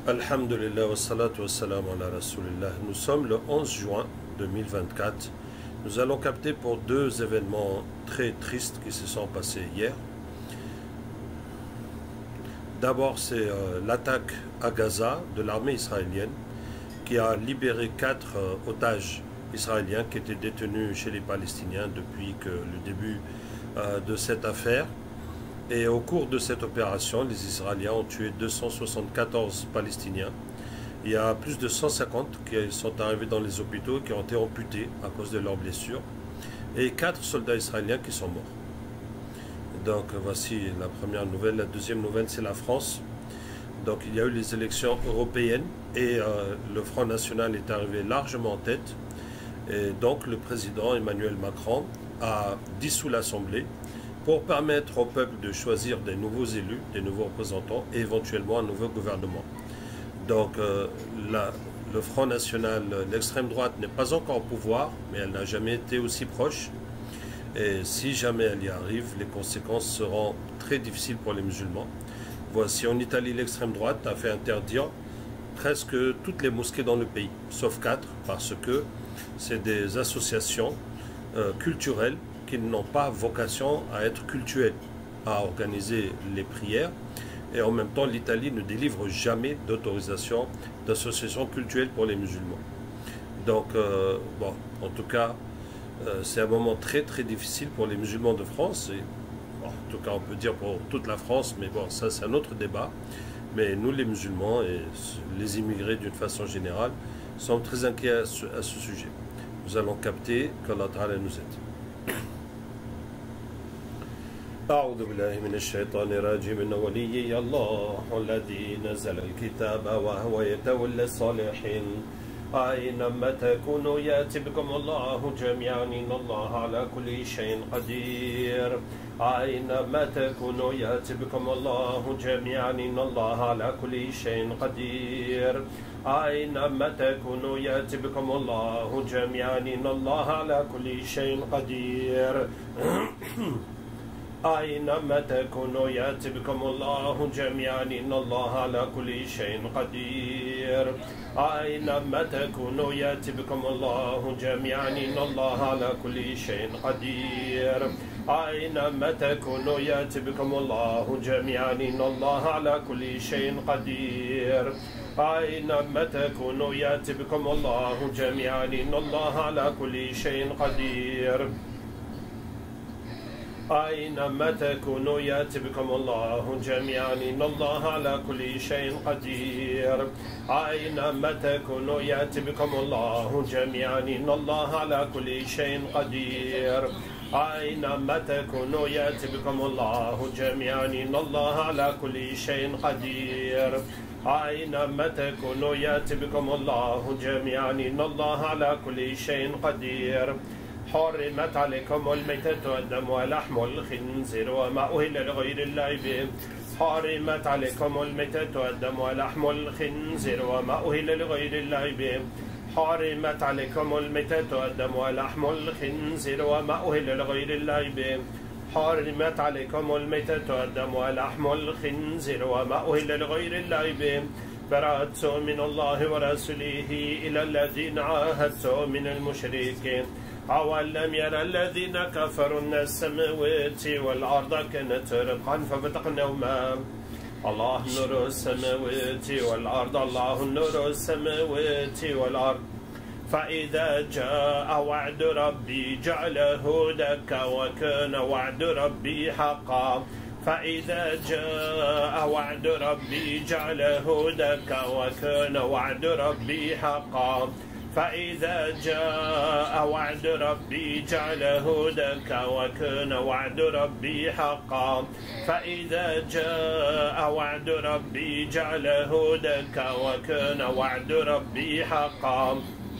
Alhamdulillah wa salatu wa salam ala rasulillah. Nous sommes le 11 juin 2024. Nous allons capter pour deux événements très tristes qui se sont passés hier. D'abord, c'est l'attaque à Gaza de l'armée israélienne qui a libéré 4 otages israéliens qui étaient détenus chez les Palestiniens depuis le début de cette affaire. Et au cours de cette opération, les Israéliens ont tué 274 Palestiniens. Il y a plus de 150 qui sont arrivés dans les hôpitaux et qui ont été amputés à cause de leurs blessures. Et 4 soldats israéliens qui sont morts. Donc voici la première nouvelle. La deuxième nouvelle, c'est la France. Donc il y a eu les élections européennes et le Front National est arrivé largement en tête. Et donc le président Emmanuel Macron a dissous l'Assemblée pour permettre au peuple de choisir des nouveaux élus, des nouveaux représentants et éventuellement un nouveau gouvernement. Donc le Front National, l'extrême droite n'est pas encore au pouvoir, mais elle n'a jamais été aussi proche. Et si jamais elle y arrive, les conséquences seront très difficiles pour les musulmans. Voici en Italie, l'extrême droite a fait interdire presque toutes les mosquées dans le pays, sauf 4, parce que c'est des associations culturelles qui n'ont pas vocation à être cultuelles, à organiser les prières. Et en même temps, l'Italie ne délivre jamais d'autorisation d'association cultuelle pour les musulmans. Donc, bon, en tout cas, c'est un moment très très difficile pour les musulmans de France. Et, bon, en tout cas, on peut dire pour toute la France, mais bon, ça c'est un autre débat. Mais nous, les musulmans et les immigrés d'une façon générale, sommes très inquiets à ce sujet. Nous allons capter qu'Allah Ta'ala nous aide. أعوذ بالله من الشيطان الرجيم إن وليي الله الذي نزل الكتاب وهو يتولى الصالحين أينما تكونوا يأتي بكم الله جميعا إن الله على كل شيء قدير أينما تكونوا يأتي بكم الله جميعا إن الله على كل شيء قدير أينما تكونوا يأتي بكم الله جميعا إن الله على كل شيء قدير أينما تكونوا يأتي بكم الله جميعا إن الله على كل شيء قدير أينما تكونوا يأتي بكم الله جميعا إن الله على كل شيء قدير أينما تكونوا يأتي بكم الله جميعا إن الله على كل شيء قدير أينما تكونوا يأتي بكم الله جميعا إن الله على كل شيء قدير أينما تكونوا يأتي بكم الله جميعا إن الله على كل شيء قدير أينما تكونوا يأتي بكم الله جميعا إن الله على كل شيء قدير أينما تكونوا يأتي بكم الله جميعا إن الله على كل شيء قدير أينما تكونوا يأتي بكم الله جميعا إن الله على كل شيء قدير حرمت عليكم الميتة والدم ولحم الخنزير وما أهل لغير الله به حرمت عليكم الميتة والدم ولحم الخنزير وما أهل لغير الله به حرمت عليكم الميتة والدم ولحم الخنزير وما أهل لغير الله به حرمت عليكم الميتة والدم ولحم الخنزير وما أهل لغير الله به براءة من الله ورسوله إلى الذين عاهدتم من المشركين أولم يرى الذين كفروا أن السماوات والأرض كانت رتقا ففتقناهما الله نور السماوات والأرض الله نور السماوات والأرض فإذا جاء وعد ربي جعله دكا وكان وعد ربي حقا فإذا جاء وعد ربي جعله دكا وكان وعد ربي حقا فإذا جاء وعد ربي جعله دكا وكان وعد ربي حقا فإذا جاء وعد ربي جعله دكا وكان وعد ربي حقا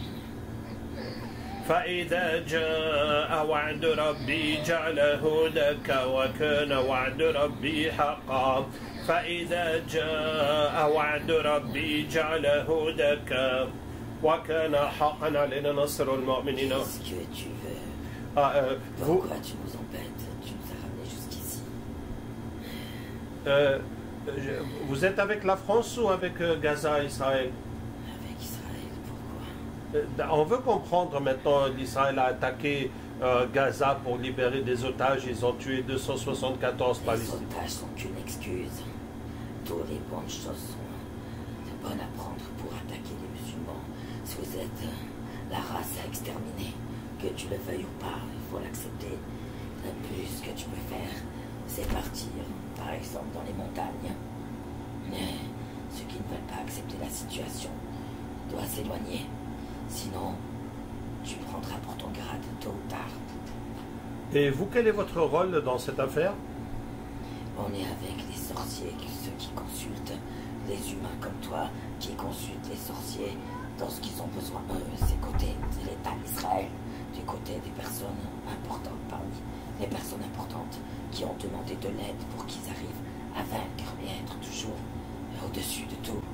فإذا جاء وعد ربي جعله دكا وكان وعد ربي حقا فإذا جاء وعد ربي جعله دكا وكان حقا علينا نصر المؤمنين. Qu'est-ce que tu veux? Pourquoi tu nous embêtes? Tu nous as ramenés jusqu'ici. Vous êtes avec la France ou avec Gaza, Israël? Avec Israël, pourquoi? On veut comprendre maintenant, l'Israël a attaqué Gaza pour libérer des otages, ils ont tué 274 Palestiniens. Les otages sont qu'une excuse. Toutes les bonnes choses sont bonnes à prendre pour attaquer les musulmans. Si vous êtes la race à exterminer, que tu le veuilles ou pas, il faut l'accepter. Le plus que tu peux faire, c'est partir, par exemple dans les montagnes. Mais ceux qui ne veulent pas accepter la situation doivent s'éloigner. Sinon, tu prendras pour ton grade tôt ou tard. Et vous, quel est votre rôle dans cette affaire? On est avec les sorciers, ceux qui consultent les humains comme toi, qui consultent les sorciers dans ce qu'ils ont besoin. C'est côté de l'État d'Israël, du côté des personnes importantes parmi les personnes importantes qui ont demandé de l'aide pour qu'ils arrivent à vaincre et être toujours au-dessus de tout.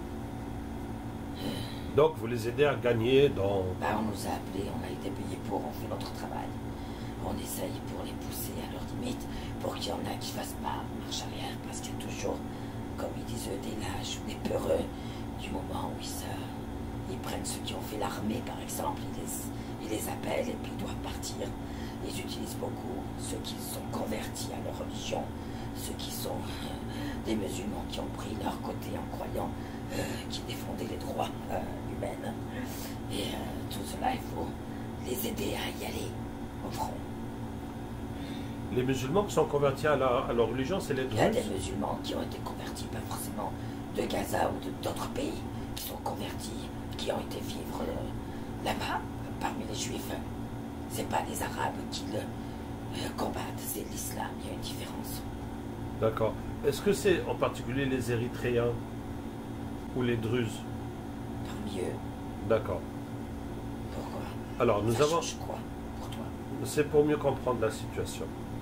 Donc vous les aidez à gagner dans... On nous a appelés, on a été payés pour, on fait notre travail. On essaye pour les pousser à leurs limites, pour qu'il y en a qui ne fassent pas marche arrière, parce qu'il y a toujours, comme ils disent eux, des lâches ou des peureux, du moment où ils prennent ceux qui ont fait l'armée par exemple, ils les appellent et puis ils doivent partir. Ils utilisent beaucoup ceux qui sont convertis à leur religion, ceux qui sont des musulmans qui ont pris leur côté en croyant qui défendaient les droits humains. Et tout cela, il faut les aider à y aller au front. Les musulmans qui sont convertis à leur religion, c'est les Druzes? Il y a des musulmans qui ont été convertis, pas forcément de Gaza ou d'autres pays, qui sont convertis, qui ont été vivre là-bas, parmi les Juifs. C'est pas les Arabes qui le combattent, c'est l'islam, il y a une différence. D'accord. Est-ce que c'est en particulier les Érythréens ou les Druzes? Parmi eux. D'accord. Pourquoi? Alors, nous avons... change quoi pour toi? C'est pour mieux comprendre la situation.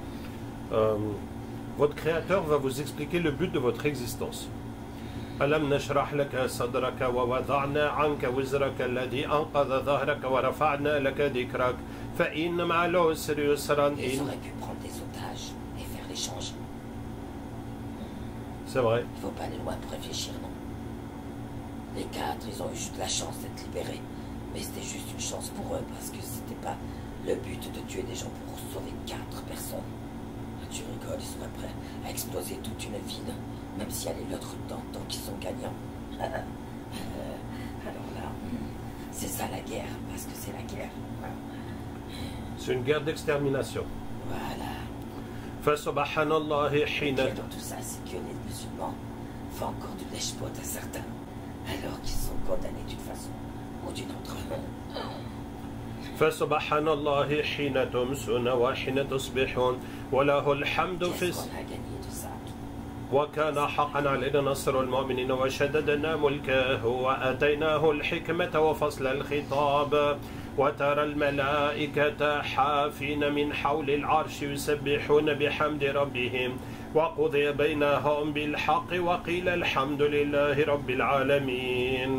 Votre Créateur va vous expliquer le but de votre existence. ألم نشرح لك صدرك ووضعنا عنك وزرك الذي أنقض ظهرك ورفعنا لك ذكرك فإن مع العسر يسرا. Ils auraient pu prendre des otages et faire l'échange. C'est vrai. Il ne faut pas aller loin pour réfléchir, non. Les 4, ils ont eu juste la chance d'être libérés. Mais c'était juste une chance pour eux parce que c'était pas le but de tuer des gens pour sauver 4 personnes. Tu rigoles, ils seraient prêts à exploser toute une ville, même s'il y a les autres dedans, tant qu'ils sont gagnants. Alors là, c'est ça la guerre, parce que c'est la guerre. C'est une guerre d'extermination. Voilà. فسبحان الله حين Et dans tout ça, c'est que les musulmans font encore de l'eshpot à certains, alors qu'ils sont condamnés d'une façon ou d'une autre. فسبحان الله حين تمسون وحين تصبحون وله الحمد في وكان حقا علينا نصر المؤمنين وشددنا ملكه وآتيناه الحكمة وفصل الخطاب وترى الملائكة حافين من حول العرش يسبحون بحمد ربهم وقضي بينهم بالحق وقيل الحمد لله رب العالمين.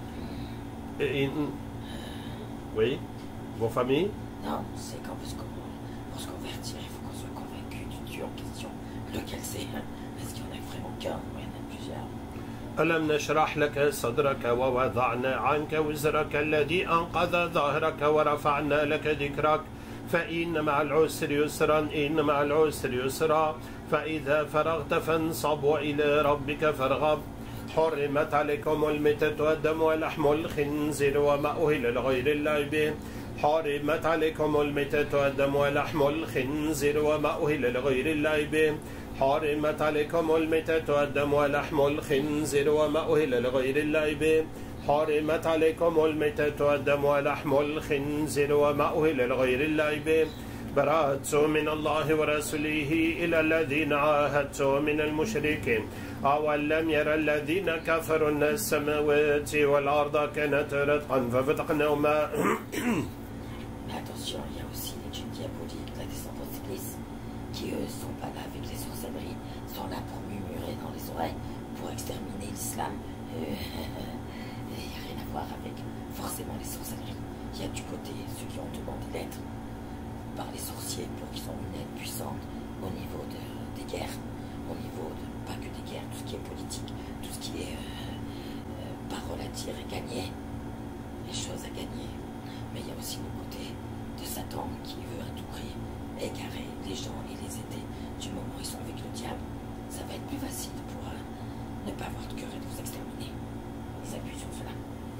Oui. Vos familles? Non, c'est qu'en plus pour se convertir, il faut qu'on soit convaincu du Dieu en question. Lequel c'est? Est-ce qu'il y en a vraiment qu'un ou il y en a plusieurs? ألم نشرح لك صدرك ووضعنا عنك وزرك الذي أنقض ظهرك ورفعنا لك ذكرك فإن مع العسر يسرا إن مع العسر يسرا فإذا فرغت فانصب وإلى ربك فارغب حرمت عليكم الميتة والدم ولحم الخنزير وما أهل لغير الله به حرمت عليكم الميتة والدم ولحم الخنزير وما أهل لغير الله به حرمت عليكم الميتة والدم ولحم الخنزير وما أهل لغير الله به حرمت عليكم الميتة والدم ولحم الخنزير وما أهل لغير الله به براءة من الله ورسوله إلى الذين عاهدتم من المشركين أولم يرى الذين كفروا أن السماوات والأرض كانت رتقا ففتقناهما. Mais attention, il y a aussi les djinns diaboliques, la descendance d'Iblis, qui eux sont pas là avec les sorcelleries, sont là pour murmurer dans les oreilles, pour exterminer l'islam. Il n'y a rien à voir avec forcément les sorcelleries. Il y a du côté ceux qui ont demandé l'aide par les sorciers pour qu'ils aient une aide puissante au niveau des guerres, au niveau pas que des guerres, tout ce qui est politique, tout ce qui est parole à dire et gagner, les choses à gagner. Mais il y a aussi le côté de Satan qui veut à tout prix égarer les gens et les aider. Du moment où ils sont avec le diable, ça va être plus facile pour ne pas avoir de cœur et de vous exterminer. Ils appuient sur cela.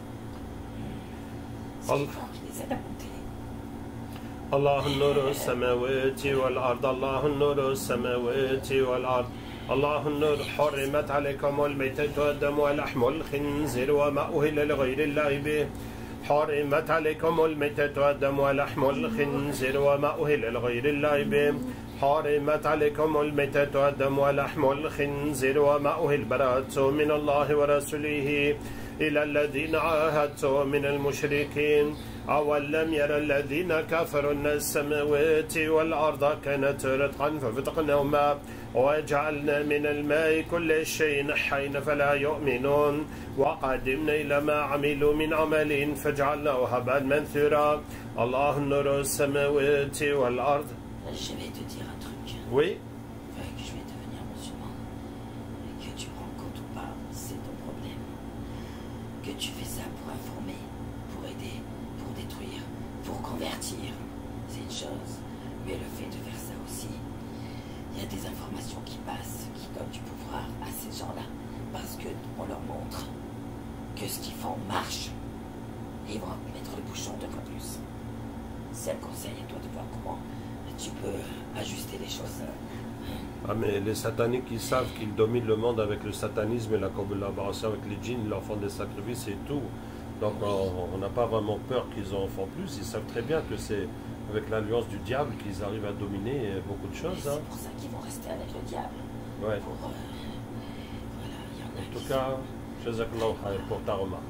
C'est fort qui les aide à monter. الله النور السماوات والأرض الله النور السماوات والأرض الله النور حرمت عليكم الميتة والدم ولحم الخنزير وما أهل لغير الله به حرمت عليكم الميتة والدم ولحم الخنزير وما أهل لغير الله به حرمت عليكم الميتة والدم ولحم الخنزير وما أهل براءة من الله ورسوله إلى الذين عاهدتم من المشركين أولم يرى الذين كفروا أن السماوات والأرض كانت رتقا ففتقناهما وجعلنا من الماء كل شيء حين فلا يؤمنون وقدمنا إلى ما عملوا من عمل فجعلناه هباء منثورا الله نور السماوات والأرض. Je vais te dire un truc. Oui. Que je vais devenir musulman. Que tu prends compte ou pas, c'est ton problème. Que tu fais ça pour informer, pour aider, pour détruire, pour convertir, c'est une chose. Mais le fait de faire ça aussi, il y a des informations qui passent, qui donnent du pouvoir à ces gens-là, parce qu'on leur montre que ce qu'ils font marche. Et ils vont mettre le bouchon deux fois plus. C'est un conseil à toi de voir comment tu peux ajuster les choses. Ah mais les sataniques, ils savent qu'ils dominent le monde avec le satanisme et la collaboration avec les djinns, ils leur font des sacrifices et tout. Donc on n'a pas vraiment peur qu'ils en font plus. Ils savent très bien que c'est avec l'alliance du diable qu'ils arrivent à dominer beaucoup de choses. C'est pour ça qu'ils vont rester avec le diable. Ouais. Voilà, il y en a en tout cas, jazakallahu khair pour ta remarque.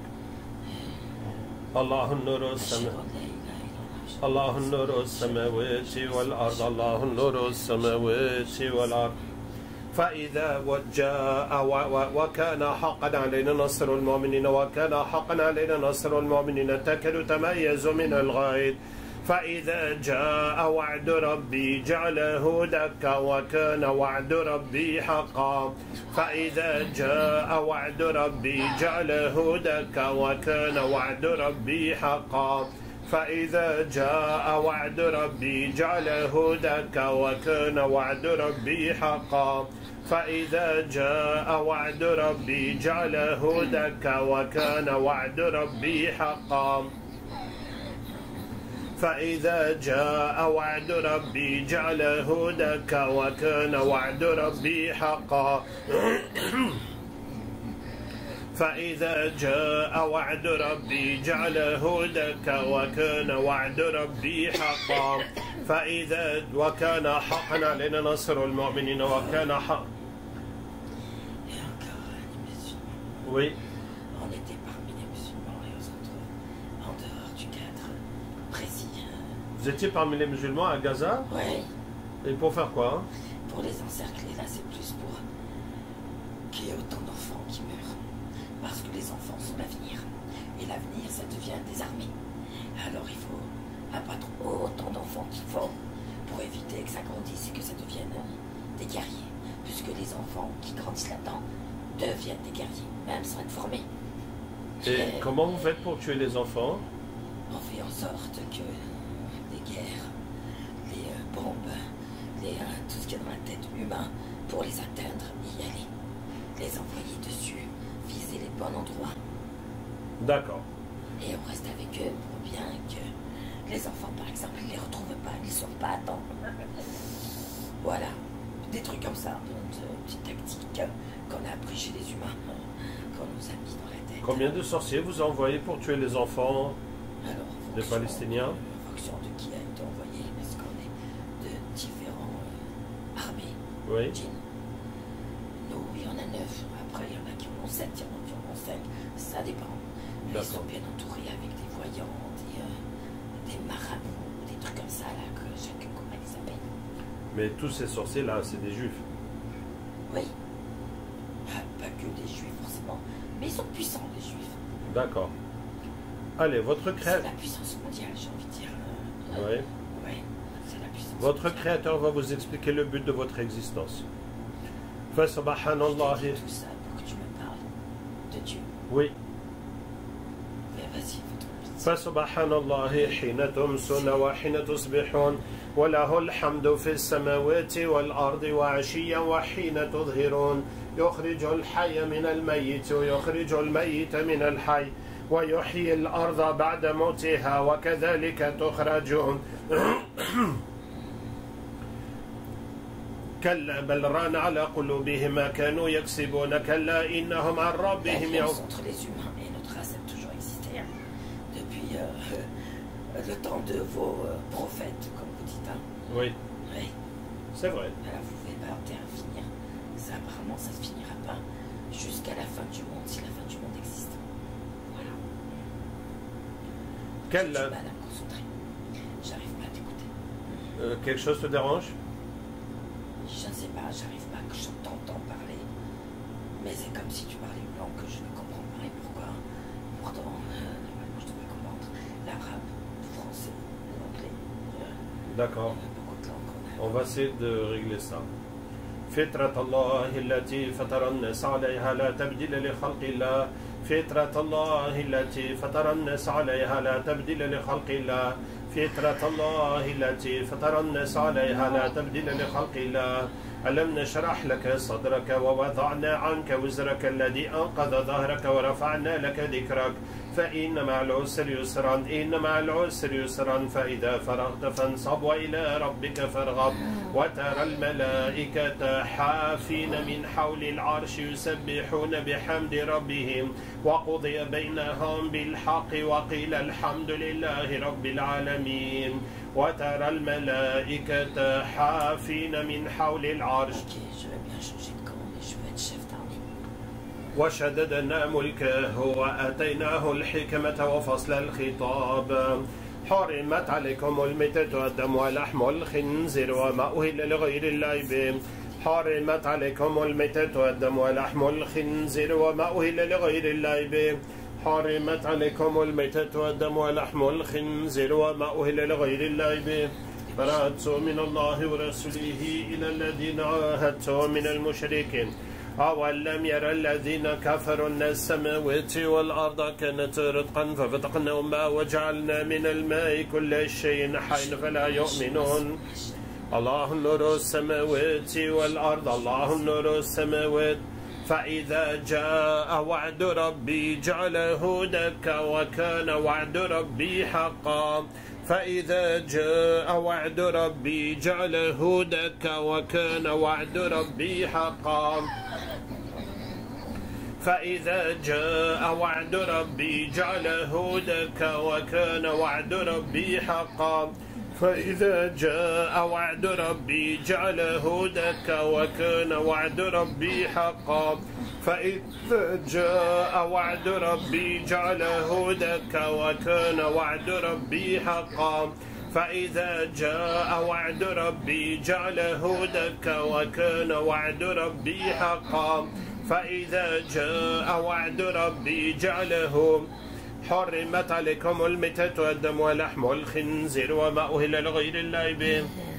Allah an-nur الله النور السماوات والأرض الله النور السماوات والأرض فإذا جاء وكان حقا علينا نصر المؤمنين وكان حقا علينا نصر المؤمنين تكاد تميز من الغيظ فإذا جاء وعد ربي جعله دكا وكان وعد ربي حقا فإذا جاء وعد ربي جعله دكا وكان وعد ربي حقا فإذا جاء وعد ربي جعله دكا وكان وعد ربي حقا فإذا جاء وعد ربي جعله دكا وكان وعد ربي حقا فإذا جاء وعد ربي جعله دكا وكان وعد ربي حقا فإذا جاء وعد ربي جعله دكا وكان وعد ربي حقا فإذا وكان حقا علينا نصر المؤمنين وكان حقا. Oui. On était parmi les musulmans et on se retrouve en dehors du cadre précis. Vous étiez parmi les musulmans à Gaza? Oui. Et pour faire quoi? Pour les encercler, là c'est plus pour qu'il y ait autant d'enfants qui meurent. Parce que les enfants sont l'avenir. Et l'avenir, ça devient des armées. Alors il faut abattre autant d'enfants qu'il faut pour éviter que ça grandisse et que ça devienne des guerriers. Puisque les enfants qui grandissent là-dedans deviennent des guerriers, même sans être formés. Et comment vous faites pour tuer les enfants? On fait en sorte que les guerres, les bombes, tout ce qu'il y a dans la tête humain, pour les atteindre, y aller. Les envoyer dessus, viser les bons endroits. D'accord. Et on reste avec eux pour bien que les enfants, par exemple, ils ne les retrouvent pas, ils ne sont pas à temps. Voilà, des trucs comme ça, une petite tactique qu'on a appris chez les humains, qu'on nous a mis dans la tête. Combien de sorciers vous envoyez pour tuer les enfants des Palestiniens? En fonction de qui a été envoyé, parce qu'on est de différents armées. Oui. Nous, il y en a 9. Après, il y en a qui en ont 7, il y en a qui en ont 5. Ça dépend. Ils sont bien entourés avec des voyants, des marabouts, des trucs comme ça, là, que chacun comment ils s'appellent. Mais tous ces sorciers-là, c'est des juifs? Oui. Pas que des juifs, forcément. Mais ils sont puissants, les juifs. D'accord. Allez, votre créateur... C'est la puissance mondiale, j'ai envie de dire. Oui. Oui, c'est la puissance Votre mondiale. créateur va vous expliquer le but de votre existence. فسبحان الله. Tout ça pour que tu me parles de Dieu. Oui. Mais vas-y, fais-toi. فسبحان الله حين تمسون وحين تصبحون وله الحمد في السماوات والأرض وعشيا وحين تظهرون يخرج الحي من الميت ويخرج الميت من الحي ويحيي الأرض بعد موتها وكذلك تخرجون. كلا بل ران على قلوبهم ما كانوا يكسبون كلا إنهم عن ربهم entre les humains et notre race a toujours existé depuis le temps de vos prophètes, comme vous dites. Hein. Oui, Oui. c'est vrai. Alors vous pouvez pas finir. Ça apparemment ça se finira pas jusqu'à la fin du monde, si la fin du monde existe. Voilà. J'ai du mal à me concentrer. J'arrive pas à t'écouter. Quelque chose te dérange? Je ne sais pas, j'arrive pas, que je t'entends parler. Mais c'est comme si tu parlais une langue que je ne comprends pas. Et pourquoi? Pourtant, normalement je devrais comprendre l'arabe, le français, l'anglais. D'accord. Beaucoup de langues. On va essayer de régler ça. فطرة الله التي فطر الناس عليها لا تبديل لخلق الله. فطرة الله التي فطر الناس عليها لا تبديل لخلق الله. فطرة الله التي فطر الناس عليها لا تبديل لخلق الله. ألم نشرح لك صدرك ووضعنا عنك وزرك الذي أنقذ ظهرك ورفعنا لك ذكرك فإن مع العسر يسرا إن مع العسر يسرا فإذا فرغت فانصب وإلى ربك فارغب. وترى الملائكة حافين من حول العرش يسبحون بحمد ربهم وقضي بينهم بالحق وقيل الحمد لله رب العالمين. وترى الملائكة حافين من حول العرش. وشددنا ملكه وآتيناه الحكمة وفصل الخطاب. حرمت عليكم الميتة والدم ولحم الخنزير وما أهل لغير الله به. حرمت عليكم الميتة والدم ولحم الخنزير وما أهل لغير الله به. حرمت عليكم الميتة والدم ولحم الخنزير وما أهل لغير الله به. براءة من الله ورسوله إلى الذين عاهدتم من المشركين. أولم يرى الذين كفروا أن السماوات والأرض كانت رتقا ففتقناهما وجعلنا من الماء كل شيء حي فلا يؤمنون. الله نور السماوات والأرض الله نور السماوات. فإذا جاء وعد ربي جعله دكا وكان وعد ربي حقا. فإذا جاء وعد ربي جعله دكا وكان وعد ربي حقا. فإذا جاء وعد ربي جعله دكا وكان وعد ربي حقا. فإذا جاء وعد ربي جعله دكا وكان وعد ربي حقا. فإذا جاء وعد ربي جعله دكا وكان وعد ربي حقا. فإذا جاء وعد ربي جعله دكا وكان وعد ربي حقا. فإذا جاء وعد ربي جعله. حرمت عليكم الميتة والدم ولحم الخنزير وما أهل لغير الله به.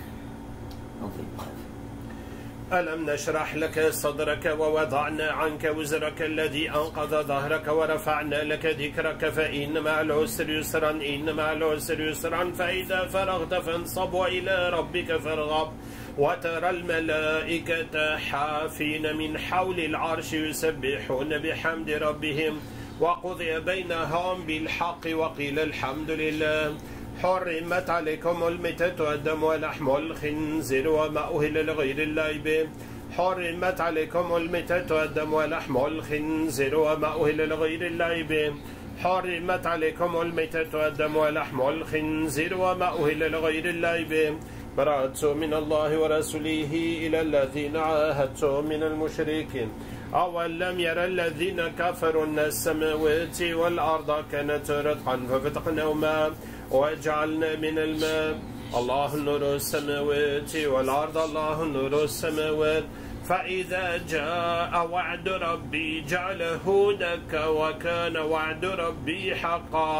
ألم نشرح لك صدرك ووضعنا عنك وزرك الذي أنقذ ظهرك ورفعنا لك ذكرك فإن مع العسر يسرا إن مع العسر يسرا فإذا فرغت فانصب وإلى ربك فارغب. وترى الملائكة حافين من حول العرش يسبحون بحمد ربهم وقضي بينهم بالحق وقيل الحمد لله. حرمت عليكم الميتة والدم ولحم الخنزير وما أهل لغير الله به. حرمت عليكم الميتة والدم ولحم الخنزير وما أهل لغير الله به. حرمت عليكم الميتة والدم ولحم الخنزير وما أهل لغير الله به. براءة من الله ورسوله إلى الذين عاهدتم من المشركين. أولم يرى الذين كفروا أن السماوات والأرض كانت رتقا ففتقناهما وجعلنا من الماء. الله نور السماوات والأرض الله نور السماوات. فإذا جاء وعد ربي جعله دكا وكان وعد ربي حقا.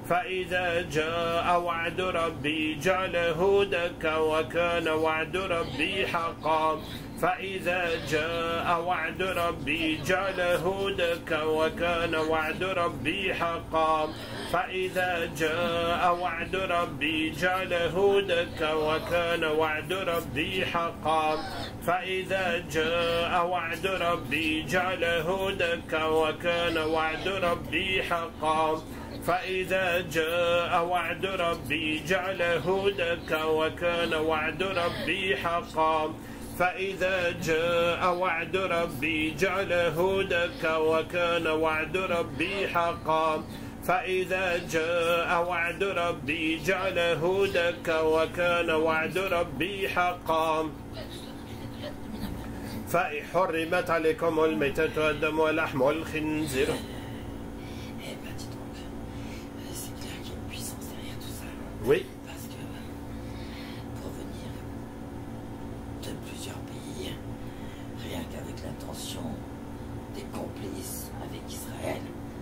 فإذا جاء وعد ربي جعله دكا وكان وعد ربي حقا فإذا جاء وعد ربي جعله دكا وكان وعد ربي حقا فإذا جاء وعد ربي جعله دكا وكان وعد ربي حقا فإذا جاء وعد ربي جعله دكا وكان وعد ربي حقا فإذا جاء وعد ربي جعله دكا وكان وعد ربي حقا فإذا جاء وعد ربي جعله دكا وكان وعد ربي حقا فإذا جاء وعد ربي جعله دكا وكان وعد ربي حقا فحرمت عليكم الميتة والدم ولحم الخنزير. Oui. Parce que pour venir de plusieurs pays, rien qu'avec l'intention des complices avec Israël,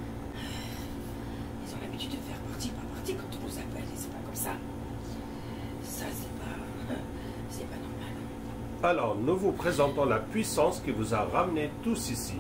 ils ont l'habitude de faire partie par partie quand on nous appelle et c'est pas comme ça. Ça c'est pas normal. Alors nous vous présentons la puissance qui vous a ramené tous ici.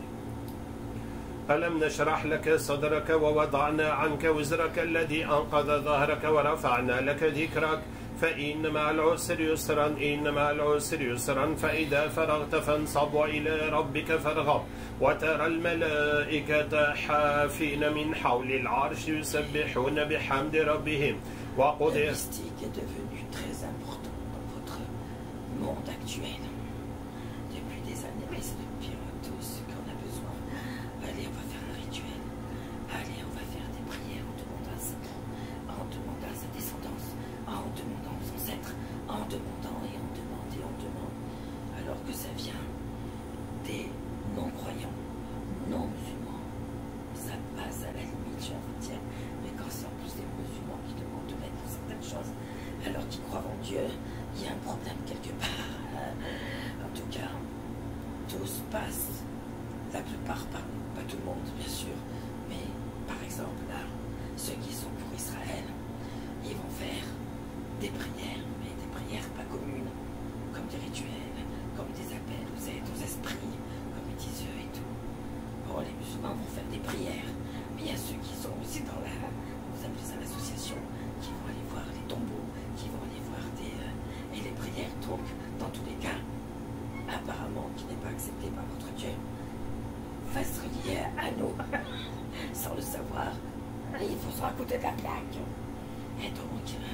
ألم نشرح لك صدرك ووضعنا عنك وزرك الذي أنقض ظهرك ورفعنا لك ذكرك فإن مع العسر يسرا إن مع العسر يسرا فإذا فرغت فانصب وإلى ربك فارغب وترى الملائكة حافين من حول العرش يسبحون بحمد ربهم وقضي. Le mystique est devenu très important dans votre monde actuel. Depuis des années, mais c'est de pire à tous ce qu'on a besoin. Allez, on va faire un rituel. Allez, on va faire des prières en demandant à Satan, en demandant à sa descendance, en demandant aux ancêtres, en demandant et on demande et on demande. Alors que ça vient des non-croyants, non-musulmans. Ça passe à la limite, j'ai envie de dire. Mais quand c'est en plus des musulmans qui demandent de l'aide pour certaines choses, alors qu'ils croient en Dieu, il y a un problème quelque part. En tout cas, tout se passe. La plupart, pas tout le monde bien sûr, mais par exemple là, ceux qui sont pour Israël, ils vont faire des prières, mais des prières pas communes, comme des rituels, comme des appels aux aides, aux esprits, comme ils disent eux et tout. Bon, les musulmans vont faire des prières, mais il y a ceux qui sont aussi dans la, vous appelez ça l'association, qui vont aller voir les tombeaux, qui vont aller voir et les prières, donc dans tous les cas, apparemment qui n'est pas accepté par votre Dieu, va se relier à nous, sans le savoir. Il faut se raconter de la plaque. Et donc, que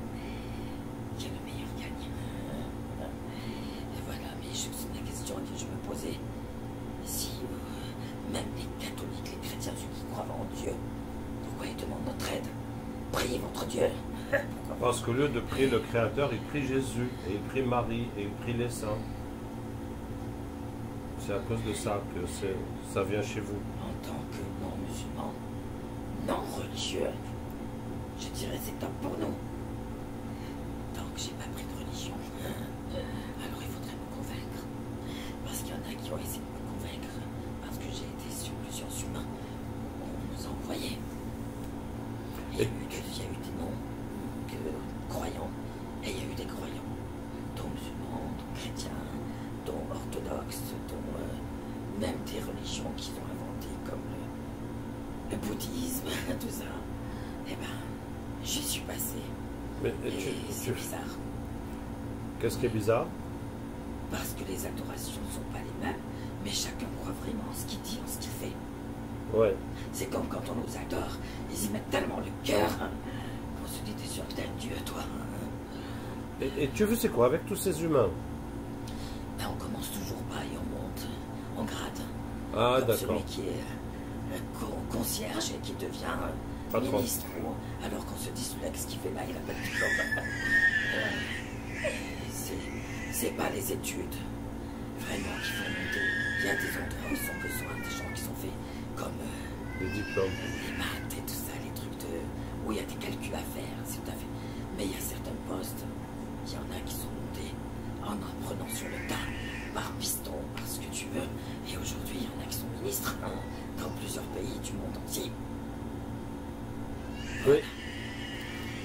le meilleur gagne. Et voilà, mais c'est la question que je me posais. Si même les catholiques, les chrétiens, ceux qui croient en Dieu, pourquoi ils demandent notre aide? Priez votre Dieu. Parce qu'au lieu de prier le Créateur, il prie Jésus, et il prie Marie, et il prie les saints. C'est à cause de ça que ça vient chez vous. En tant que non-musulman, non-religieux, je dirais c'est top pour nous. Tant que j'ai pas pris de religion, alors il faudrait me convaincre. Parce qu'il y en a qui ont essayé de me convaincre, parce que j'ai été sur plusieurs humains, on nous a envoyés. Il y a eu des non-croyants, et il y a eu des croyants, dont musulmans, dont chrétiens, dont orthodoxes, dont même des religions qu'ils ont inventées comme le bouddhisme, tout ça. Eh ben, j'y suis passé. Mais c'est bizarre. Qu'est-ce qui est bizarre? Parce que les adorations ne sont pas les mêmes, mais chacun croit vraiment en ce qu'il dit, en ce qu'il fait. Ouais. C'est comme quand on nous adore, ils y mettent tellement le cœur. On se dit, t'es sûr que t'es un Dieu, toi. Et tu veux c'est quoi avec tous ces humains? Ben, on commence toujours bas et on monte en grade. Ah, comme d'accord. celui qui est concierge et qui devient Patron. ministre. Alors qu'on se dit, celui-là, qu'est-ce qu'il fait là? Il a pas de diplôme. C'est pas les études vraiment qui font monter. Il y a des endroits où ils ont besoin des gens qui sont faits comme Les diplômes. les maths et tout ça, les trucs où il y a des calculs à faire, c'est tout à fait. Mais il y a certains postes, il y en a qui sont montés en apprenant sur le tas, par piston, par ce que tu veux. Et aujourd'hui, il y en a qui sont ministres dans plusieurs pays du monde entier. Oui.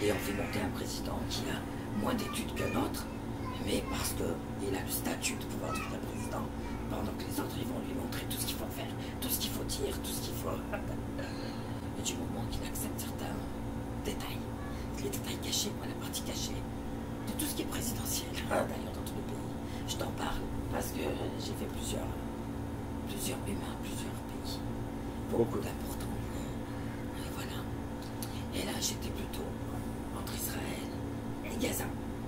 Et on fait monter un président qui a moins d'études qu'un autre, mais parce qu'il a le statut de pouvoir devenir président, pendant que les autres ils vont lui montrer tout ce qu'il faut faire, tout ce qu'il faut dire, tout ce qu'il faut... Et du moment qu'il accepte certains détails, les détails cachés, moi la partie cachée, de tout ce qui est présidentiel, d'ailleurs dans tous les pays. Je t'en parle parce que j'ai fait plusieurs humains, plusieurs pays, beaucoup d'importants. Et voilà. Et là j'étais plutôt entre Israël et Gaza.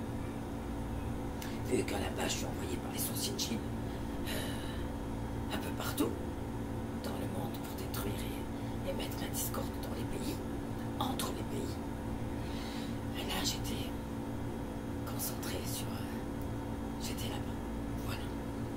Vu que là-bas je suis envoyé par les sorciers de Chine, un peu partout dans le monde pour détruire et mettre la discorde dans les pays, entre les pays. Et là j'étais concentré sur... j'étais là-bas. Voilà.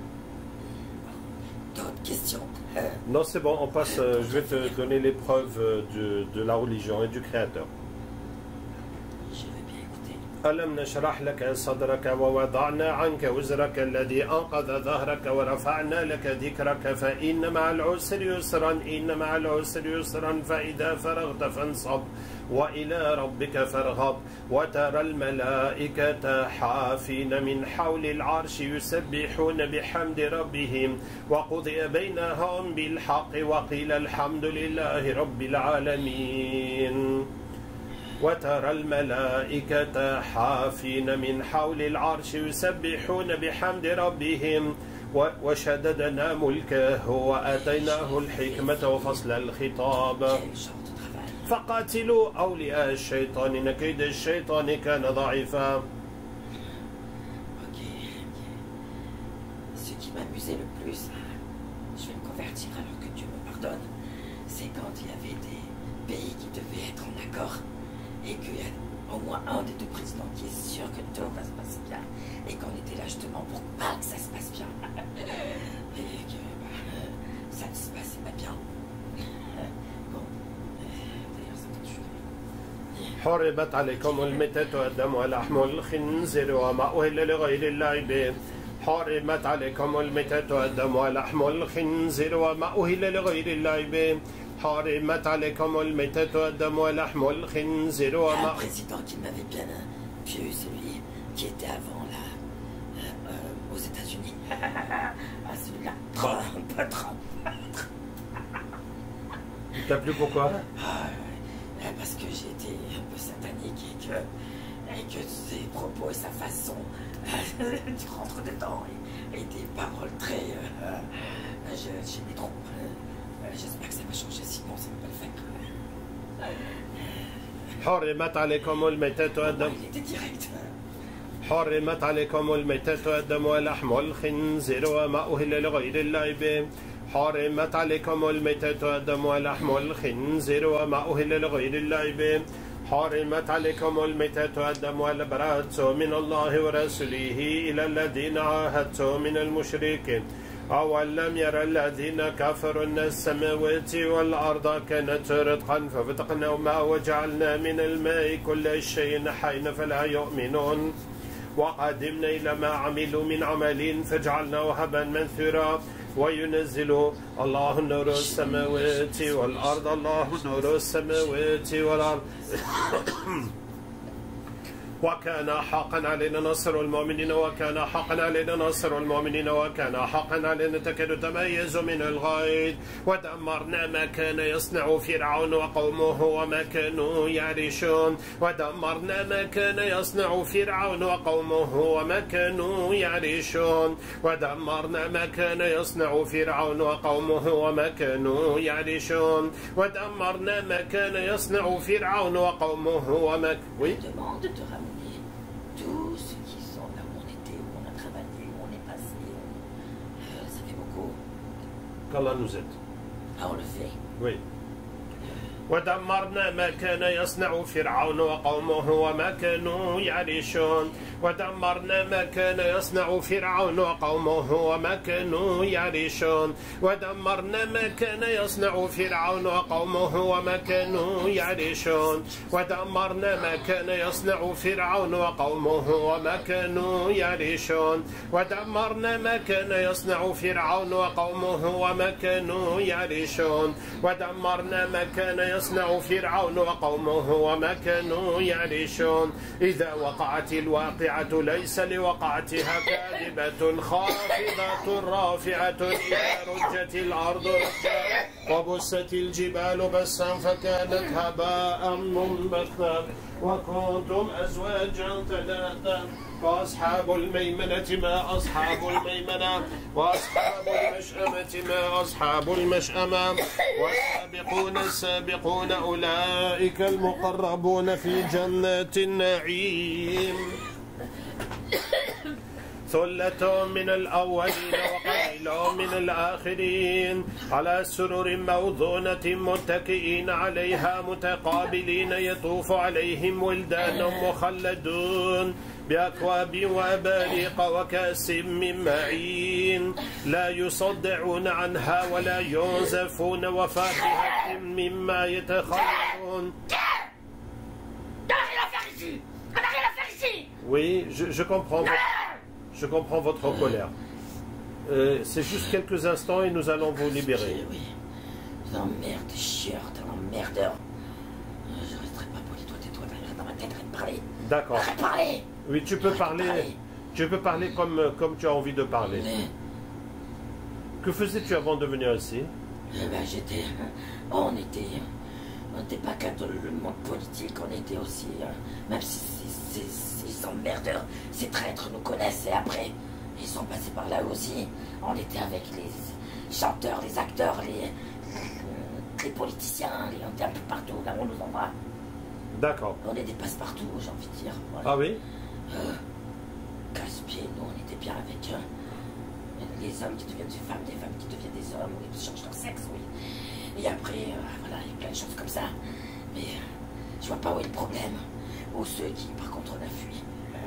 D'autres questions? Non, c'est bon, on passe. Je vais te donner les preuves de la religion et du Créateur. Je vais bien écouter. ألم نشرح لك صدرك ووضعنا عنك وزرك الذي أنقض ظهرك ورفعنا لك ذكرك فإن مع العسر يسرا إن مع العسر يسرا فإذا فرغت فانصب وإلى ربك فارغب وترى الملائكة حافين من حول العرش يسبحون بحمد ربهم وقضي بينهم بالحق وقيل الحمد لله رب العالمين وترى الملائكة حافين من حول العرش يسبحون بحمد ربهم وشددنا ملكه وآتيناه الحكمة وفصل الخطاب فقاتلوا أولياء الشيطان إن كيد الشيطان كان ضعيفا. Ok. Ce qui m'amusait le plus, je vais me convertir alors que Dieu me pardonne, c'est quand il y avait des pays qui devaient être en accord et qu'il y a au moins un des deux présidents qui est sûr que tout va se passer bien et qu'on était là justement pour pas que ça se passe bien et que ça ne se passait pas bien. Bon, d'ailleurs ça m'a toujours... حرمت عليكم الميتة والدم ولحم الخنزير وما أهل لغير الله به حرمت عليكم الميتة والدم ولحم الخنزير وما أهل لغير الله به حرمت عليكم الميتة والدم ولحم الخنزير وما... Un président qui m'avait bien vu, celui qui était avant là, aux États-Unis. Ah, celui-là, Trump. T'as plu pourquoi? Parce que j'étais un peu satanique et que ses propos et sa façon tu rentres dedans et des paroles très... j'aimais trop. J'espère que ça va changer, sinon ça ne va pas le faire. حرمت عليكم الميتة والدم. Il était direct. حرمت عليكم الميتة والدم ولحم الخنزير وما أهل لغير الله به حرمت عليكم الميتة والدم ولحم الخنزير وما أهل لغير الله به حرمت عليكم الميتة والدم والبراءة من الله ورسوله إلى الذين عاهدتم من المشركين أولم يرى الذين كفروا أن السماوات والأرض كانت رتقا ففتقناهما وجعلنا من الماء كل شيء حي فلا يؤمنون وقدمنا إلى ما عملوا من عمل فجعلناه هبا منثورا وينزل الله نور السماوات والأرض الله نور السماوات والأرض وكان حقا علينا نصر المؤمنين وكان حقا علينا نصر المؤمنين وكان حقا علينا تكاد تميز من الغيظ ودمرنا ما كان يصنع فرعون وقومه وما كانوا يعرشون ودمرنا ما كان يصنع فرعون وقومه وما كانوا يعرشون ودمرنا ما كان يصنع فرعون وقومه وما كانوا يعرشون ودمرنا ما كان يصنع فرعون وقومه وما Tous ceux qui sont là où on était, où on a travaillé, où on est passé, ça fait beaucoup. qu'Allah nous aide. Ah, on le fait. Oui. ودمرنا ما كان يصنع فرعون وقومه وما كانوا يعرشون ودمرنا ما كان يصنع فرعون وقومه وما كانوا يعرشون ودمرنا ما كان يصنع فرعون وقومه وما كانوا يعرشون ودمرنا ما كان يصنع فرعون وقومه وما كانوا يعرشون ودمرنا ما كان يصنع فرعون وقومه وما كانوا يعرشون ودمرنا ما كان يصنع فرعون وقومه وما كانوا يعرشون إذا وقعت الواقعة ليس لوقعتها كاذبة خافضة رافعة إذا رجت الأرض رجا وبست الجبال بسا فكانت هباء منبثا وكنتم أزواجا ثلاثا وأصحاب الميمنة ما أصحاب الميمنة وأصحاب المشأمة ما أصحاب المشأمة والسابقون السابقون أولئك المقربون في جنات النعيم ثلة من الأولين وقليل من الآخرين على سرر موضونة متكئين عليها متقابلين يطوف عليهم ولدان مخلدون بأكواب وأباريق وكأس من معين لا يصدعون عنها ولا ينزفون وفاكهة مما يتخيرون. Oui, je comprends. Je comprends votre colère. C'est juste quelques instants et nous allons vous libérer. Oui. T'emmerdes, chieur, t'es un emmerdeur. Je resterai pas poli, toi, tais-toi, dans ma tête, arrête de parler. D'accord. Arrête de parler. Oui, tu peux parler. Tu peux parler comme tu as envie de parler. Mais... Que faisais-tu avant de venir ici? J'étais... On n'était pas qu'à le monde politique, on était aussi... même si ces emmerdeurs, ces traîtres nous connaissent et après, ils sont passés par là aussi. On était avec les chanteurs, les acteurs, les politiciens, on était un peu partout, là on nous envoie. D'accord. On est des passe-partout, j'ai envie de dire. Voilà. Ah oui? Casse-pied, nous on était bien avec les hommes qui deviennent des femmes qui deviennent des hommes, ou ils changent leur sexe, oui. Et après, voilà, il y a plein de choses comme ça. Mais je vois pas où est le problème. Ou ceux qui, par contre, on a fui.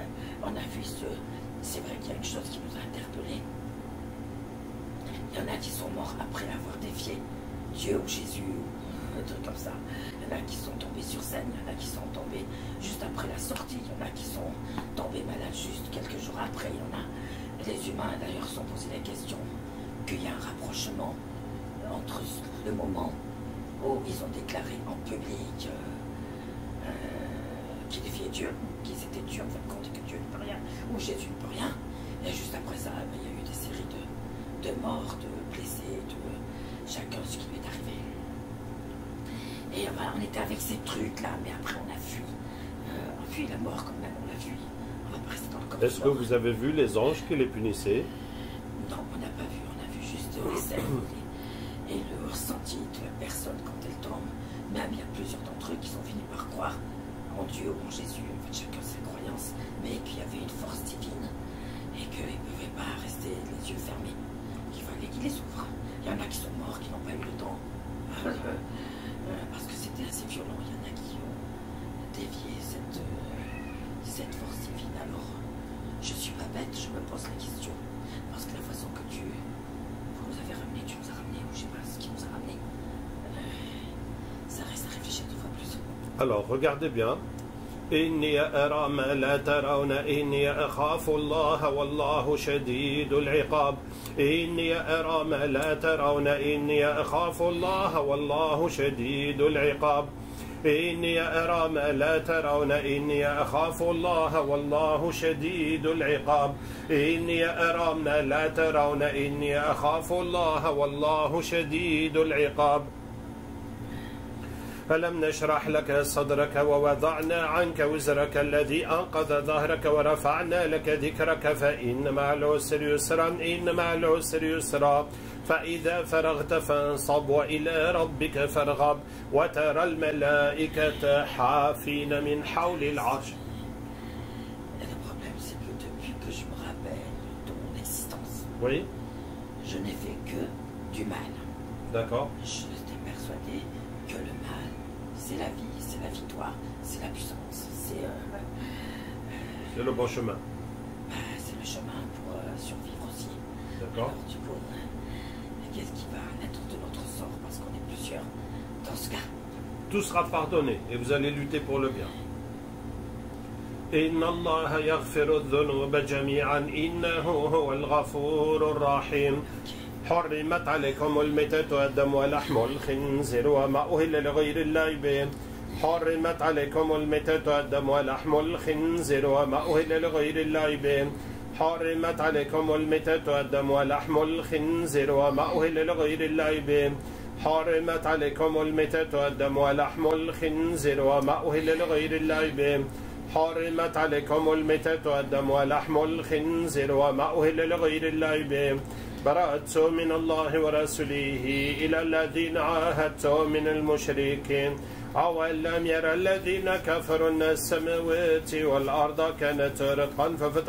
C'est vrai qu'il y a une chose qui nous a interpellés. Il y en a qui sont morts après avoir défié Dieu ou Jésus, ou un truc comme ça. Il y en a qui sont tombés sur scène, il y en a qui sont tombés juste après la sortie, il y en a qui sont tombés malades juste quelques jours après. Il y en a. Les humains, d'ailleurs, se sont posé la question qu'il y a un rapprochement entre le moment où ils ont déclaré en public qu'ils défiaient Dieu, qu'ils étaient Dieu en fin de compte et que Dieu ne peut rien, ou Jésus ne peut rien. Et juste après ça, il y a eu des séries de morts, de blessés, de chacun ce qui lui est arrivé. Et voilà, on était avec ces trucs-là, mais après on a fui. On fuit la mort quand même, on l'a fui. On va pas rester dans le corps. Est-ce que vous avez vu les anges qui les punissaient? Non, on n'a pas vu, on a vu juste les scènes et le ressenti de la personne quand elle tombe. Même il y a plusieurs d'entre eux qui sont finis par croire en Dieu ou en Jésus, en fait chacun sa croyance, mais qu'il y avait une force divine et qu'ils ne pouvaient pas rester les yeux fermés, qu'il fallait qu'ils les ouvrent. Il y en a qui sont morts, qui n'ont pas eu le temps, parce que c'était assez violent. Il y en a qui ont dévié cette force divine. Alors, je suis pas bête, je me pose la question, parce que la façon que tu nous avais ramené, tu nous as ramené, ou je sais pas ce qui nous a ramené, ça reste à réfléchir deux fois plus. Alors, regardez bien. إني أرى ما لا ترون إني أخاف الله والله شديد العقاب إني أرى ما لا ترون إني أخاف الله والله شديد العقاب إني أرى ما لا ترون إني أخاف الله والله شديد العقاب إني أرى ما لا ترون إني أخاف الله والله شديد العقاب ألم نشرح لك صدرك ووضعنا عنك وزرك الذي أنقذ ظهرك ورفعنا لك ذكرك فإن مع العسر يسرا إن مع العسر يسرا فإذا فرغت فانصب وإلى ربك فارغب وترى الملائكة حافين من حول العرش. Le problème, c'est que depuis que je me rappelle de mon existence, oui, je n'ai fait que du mal. D'accord. Je t'ai persuadé que le mal, c'est la vie, c'est la victoire, c'est la puissance, c'est le bon chemin. C'est le chemin pour survivre aussi. D'accord. Alors du coup, qu'est-ce qui va naître de notre sort parce qu'on est plusieurs dans ce cas? Tout sera pardonné et vous allez lutter pour le bien. إن الله يغفر الذنوب جميعا إنه هو الغفور الرحيم حرمت عليكم الميتة والدم ولحم الخنزير وما أهل لغير الله به حرمت عليكم الميتة والدم ولحم الخنزير وما أهل لغير الله به حرمت عليكم الميتة والدم ولحم الخنزير وما أهل لغير الله به حرمت عليكم الميتة والدم ولحم الخنزير وما أهل لغير الله به حرمت عليكم الميتة والدم ولحم الخنزير وما أهل لغير الله به برأت من الله ورسوله إلى الذين عاهدتم من المشركين أولم يرى الذين كفروا أن السماوات والأرض كانت رتقا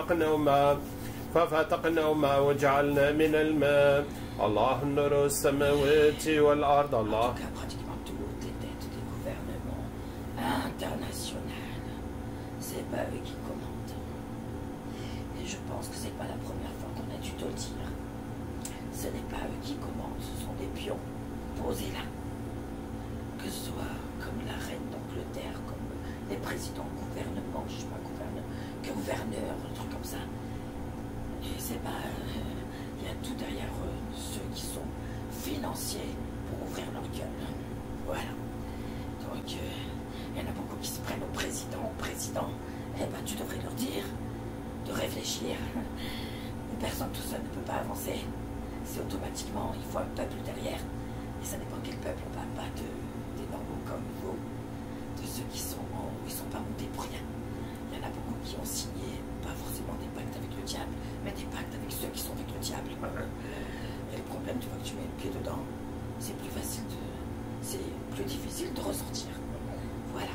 ففتقناهما وجعلنا من الماء الله نور السماوات والأرض الله. Pratiquement toutes les têtes des gouvernements internationaux, c'est pas eux qui commandent. Et je pense que c'est pas la première fois qu'on a dû te le dire. Ce n'est pas eux qui commandent, ce sont des pions posés là. Que ce soit comme la reine d'Angleterre, comme les présidents gouvernements, je sais pas, gouverneurs, un truc comme ça. Et c'est pas... il y a tout derrière eux, ceux qui sont financiers pour ouvrir leur gueule. Voilà. Donc, il y en a beaucoup qui se prennent au président. Eh ben, tu devrais leur dire de réfléchir. Une personne tout seul ne peut pas avancer. C'est automatiquement, il faut un peuple derrière. Et ça dépend quel peuple. On parle pas des normaux comme vous, de ceux qui sont en haut, ils sont pas montés pour rien. Il y en a beaucoup qui ont signé, pas forcément des pactes avec le diable, mais des pactes avec ceux qui sont avec le diable. Et le problème, tu vois que tu mets le pied dedans, c'est plus difficile de ressortir. Voilà.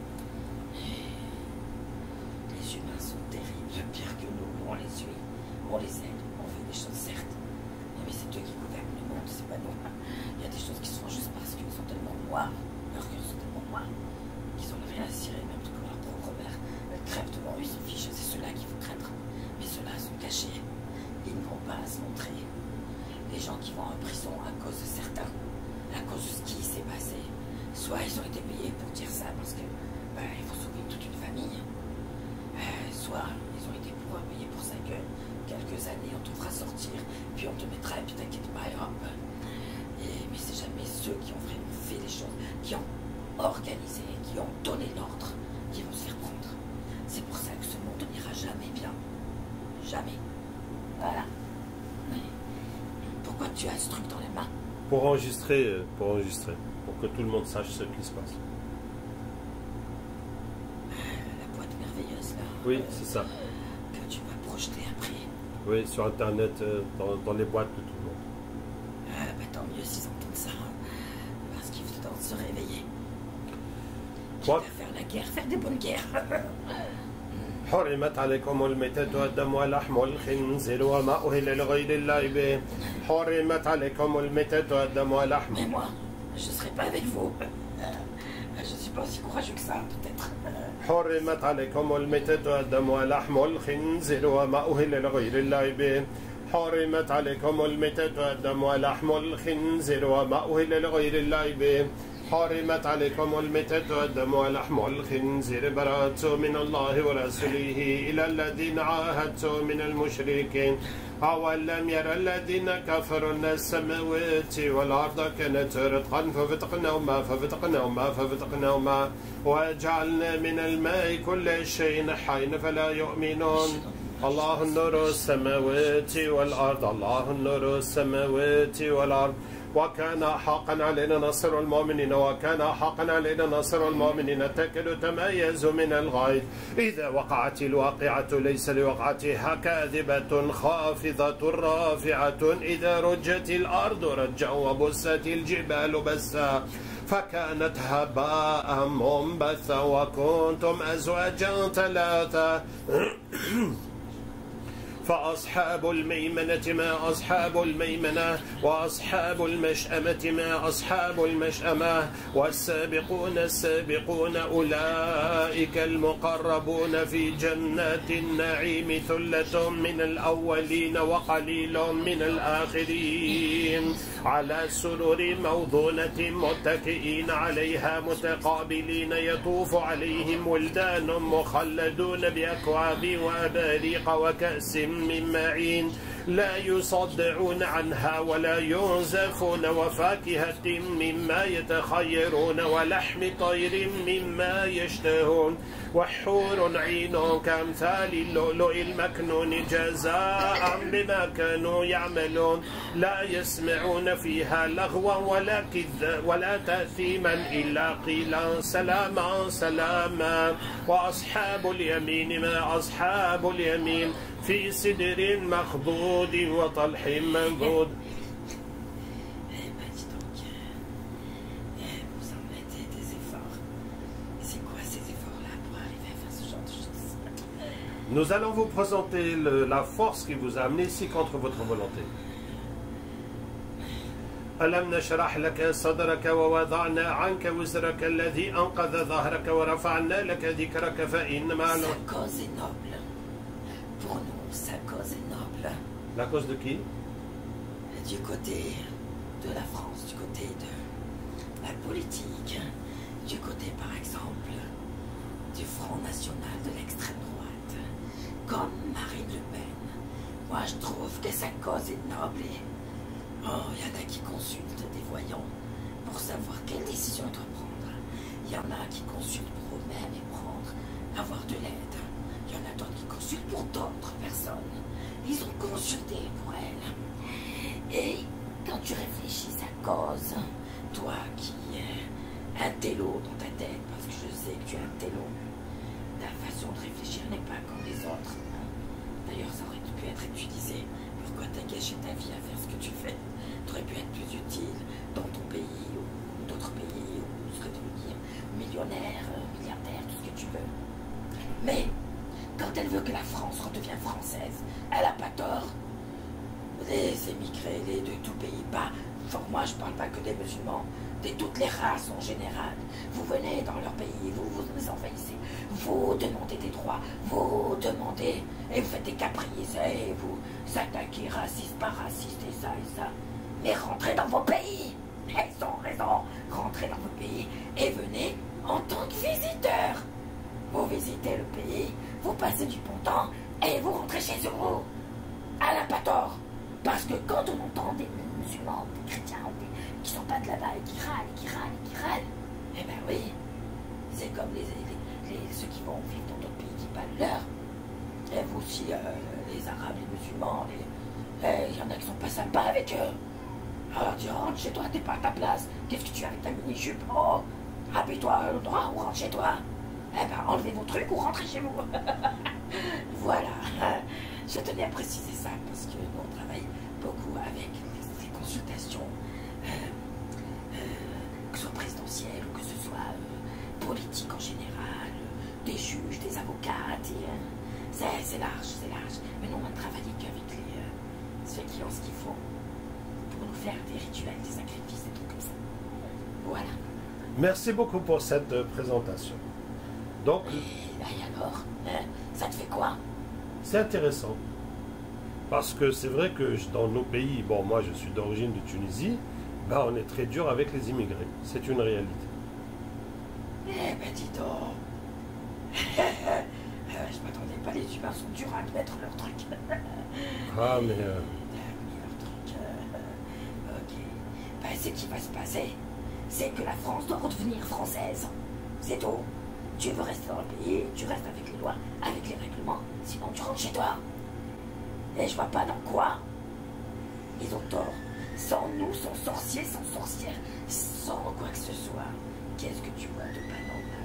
Les humains sont terribles, pire que nous, on les suit, on les aide, on fait des choses certes. Mais c'est eux qui gouvernent le monde, c'est pas nous. Il y a des choses qui se font juste parce qu'ils sont tellement noirs, leurs cœurs sont tellement noirs, qu'ils n'ont rien à cirer, même que leur propre mère. Elle crève devant eux, ils s'en fichent, c'est ceux-là qu'il faut craindre. Mais ceux-là sont cachés, ils ne vont pas se montrer. Les gens qui vont en prison à cause de certains, à cause de ce qui s'est passé, soit ils ont été payés pour dire ça parce que il faut sauver toute une famille, soit ils ont été payés pour sa gueule. Quelques années, on te fera sortir, puis on te mettra, et puis t'inquiète pas, et hop. Mais c'est jamais ceux qui ont vraiment fait les choses, qui ont organisé, qui ont donné l'ordre, qui vont se faire prendre. C'est pour ça que ce monde n'ira jamais bien. Jamais. Voilà. Pourquoi tu as ce truc dans les mains? Pour enregistrer, pour que tout le monde sache ce qui se passe. La boîte merveilleuse là. Oui, c'est ça. Que tu vas projeter après. Oui, sur Internet, dans les boîtes de tout le monde. Tant mieux s'ils entendent ça. Parce qu'ils vont se réveiller. Quoi? Faire la guerre, faire des bonnes guerres. حرمت عليكم الميتة والدم ولحم الخنزير وما أهل لغير الله به حرمت عليكم الميتة والدم ولحم. Mais moi, je ne serai pas avec vous. Je ne suis pas aussi courageux que ça, peut-être. حرمت عليكم الميتة والدم ولحم الخنزير وما أهل لغير الله به حرمت عليكم الميتة والدم ولحم الخنزير وما أهل لغير الله به حرمت عليكم الميتة والدم ولحم الخنزير براءة من الله ورسوله إلى الذين عاهدتم من المشركين أولم يرى الذين كفروا أن السماوات والأرض كانت رتقا ففتقناهما وجعلنا من الماء كل شيء حي فلا يؤمنون الله نور السماوات والأرض الله نور السماوات والأرض وكان حقا علينا نصر المؤمنين وكان حقا علينا نصر المؤمنين تكاد تميز من الغيظ إذا وقعت الواقعة ليس لوقعتها كاذبة خافضة رافعة إذا رجت الأرض رجا وبست الجبال بسا فكانت هباء منبثا وكنتم أزواجا ثلاثة فأصحاب الميمنة ما أصحاب الميمنة وأصحاب المشأمة ما أصحاب المشأمة والسابقون السابقون أولئك المقربون في جنات النعيم ثلة من الأولين وقليل من الآخرين على سرر موضونة متكئين عليها متقابلين يطوف عليهم ولدان مخلدون بأكواب وأباريق وكأس من معين لا يصدعون عنها ولا ينزفون وفاكهة مما يتخيرون ولحم طير مما يشتهون وحور عين كأمثال اللؤلؤ المكنون جزاء بما كانوا يعملون لا يسمعون فيها لغوا ولا تأثيما إلا قيلا سلاما سلاما وأصحاب اليمين ما أصحاب اليمين في سدر مخضود وطلح منضود. Nous allons vous présenter la force qui vous a amené ici contre votre volonté. ألم نشرح لك صدرك ووضعنا عنك وزرك الذي أنقذ ظهرك ورفعنا لك ذكرك فإن مع Sa cause est noble. Pour nous, sa cause est noble. La cause de qui? Du côté de la France, du côté de la politique, du côté par exemple du Front National de l'extrême droite, comme Marine Le Pen. Moi je trouve que sa cause est noble et il y en a qui consultent des voyants pour savoir quelle décision ils doivent prendre. Il y en a qui consultent pour eux-mêmes et avoir de l'aide. Il y en a d'autres qui consultent pour d'autres personnes. Ils ont consulté pour elle. Et quand tu réfléchis à cause, toi qui es un télo dans ta tête, parce que je sais que tu es un télo, ta façon de réfléchir n'est pas comme les autres. D'ailleurs, ça aurait pu être utilisé. Pourquoi t'as gâché ta vie à faire ce que tu fais? Tu aurais pu être plus utile dans ton pays ou d'autres pays, ou ce que tu veux dire, millionnaire, milliardaire, tout ce que tu veux. Mais quand elle veut que la France redevienne française, elle n'a pas tort. Les émigrés, de tout pays, pas. Moi, je parle pas que des musulmans, de toutes les races en général. Vous venez dans leur pays, vous les envahissez, vous demandez des droits, vous demandez, et vous faites des caprices, et vous attaquez raciste par raciste, et ça. Mais rentrez dans vos pays. Ils ont raison. Rentrez dans vos pays et venez en tant que visiteurs. Vous visitez le pays, vous passez du bon temps et vous rentrez chez vous. Elle n'a pas tort. Parce que quand on entend des musulmans, des chrétiens, qui sont pas de là-bas et qui râlent, eh ben oui, c'est comme ceux qui vont vivre dans d'autres pays qui pas le leur. Et vous aussi, les arabes, les musulmans, il y en a qui sont pas sympas avec eux. Alors tu rentres chez toi, t'es pas à ta place. Qu'est-ce que tu as avec ta mini-jupe? Oh, habille-toi au droit ou rentre chez toi. Eh ben, enlevez vos trucs ou rentrez chez vous. Voilà. Je tenais à préciser ça parce que nous, on travaille beaucoup avec les consultations, que ce soit présidentielles ou que ce soit politique en général, des juges, des avocats. C'est large. Mais nous, on ne travaille qu'avec ceux qui ont ce qu'il faut pour nous faire des rituels, des sacrifices, des trucs comme ça. Voilà. Merci beaucoup pour cette présentation. Donc, et alors, ça te fait quoi? C'est intéressant. Parce que c'est vrai que dans nos pays, bon, moi je suis d'origine de Tunisie, ben, on est très dur avec les immigrés. C'est une réalité. Eh ben dis donc. Je m'attendais pas, les humains sont durs à admettre leurs trucs. Ah, mais... Leurs trucs. Ok. Ben, ce qui va se passer, c'est que la France doit redevenir française. C'est tout. Tu veux rester dans le pays, tu restes avec les lois, avec les règlements, sinon tu rentres chez toi. Et je vois pas dans quoi ils ont tort. Sans nous, sans sorciers, sans sorcières, sans quoi que ce soit. Qu'est-ce que tu vois de pas normal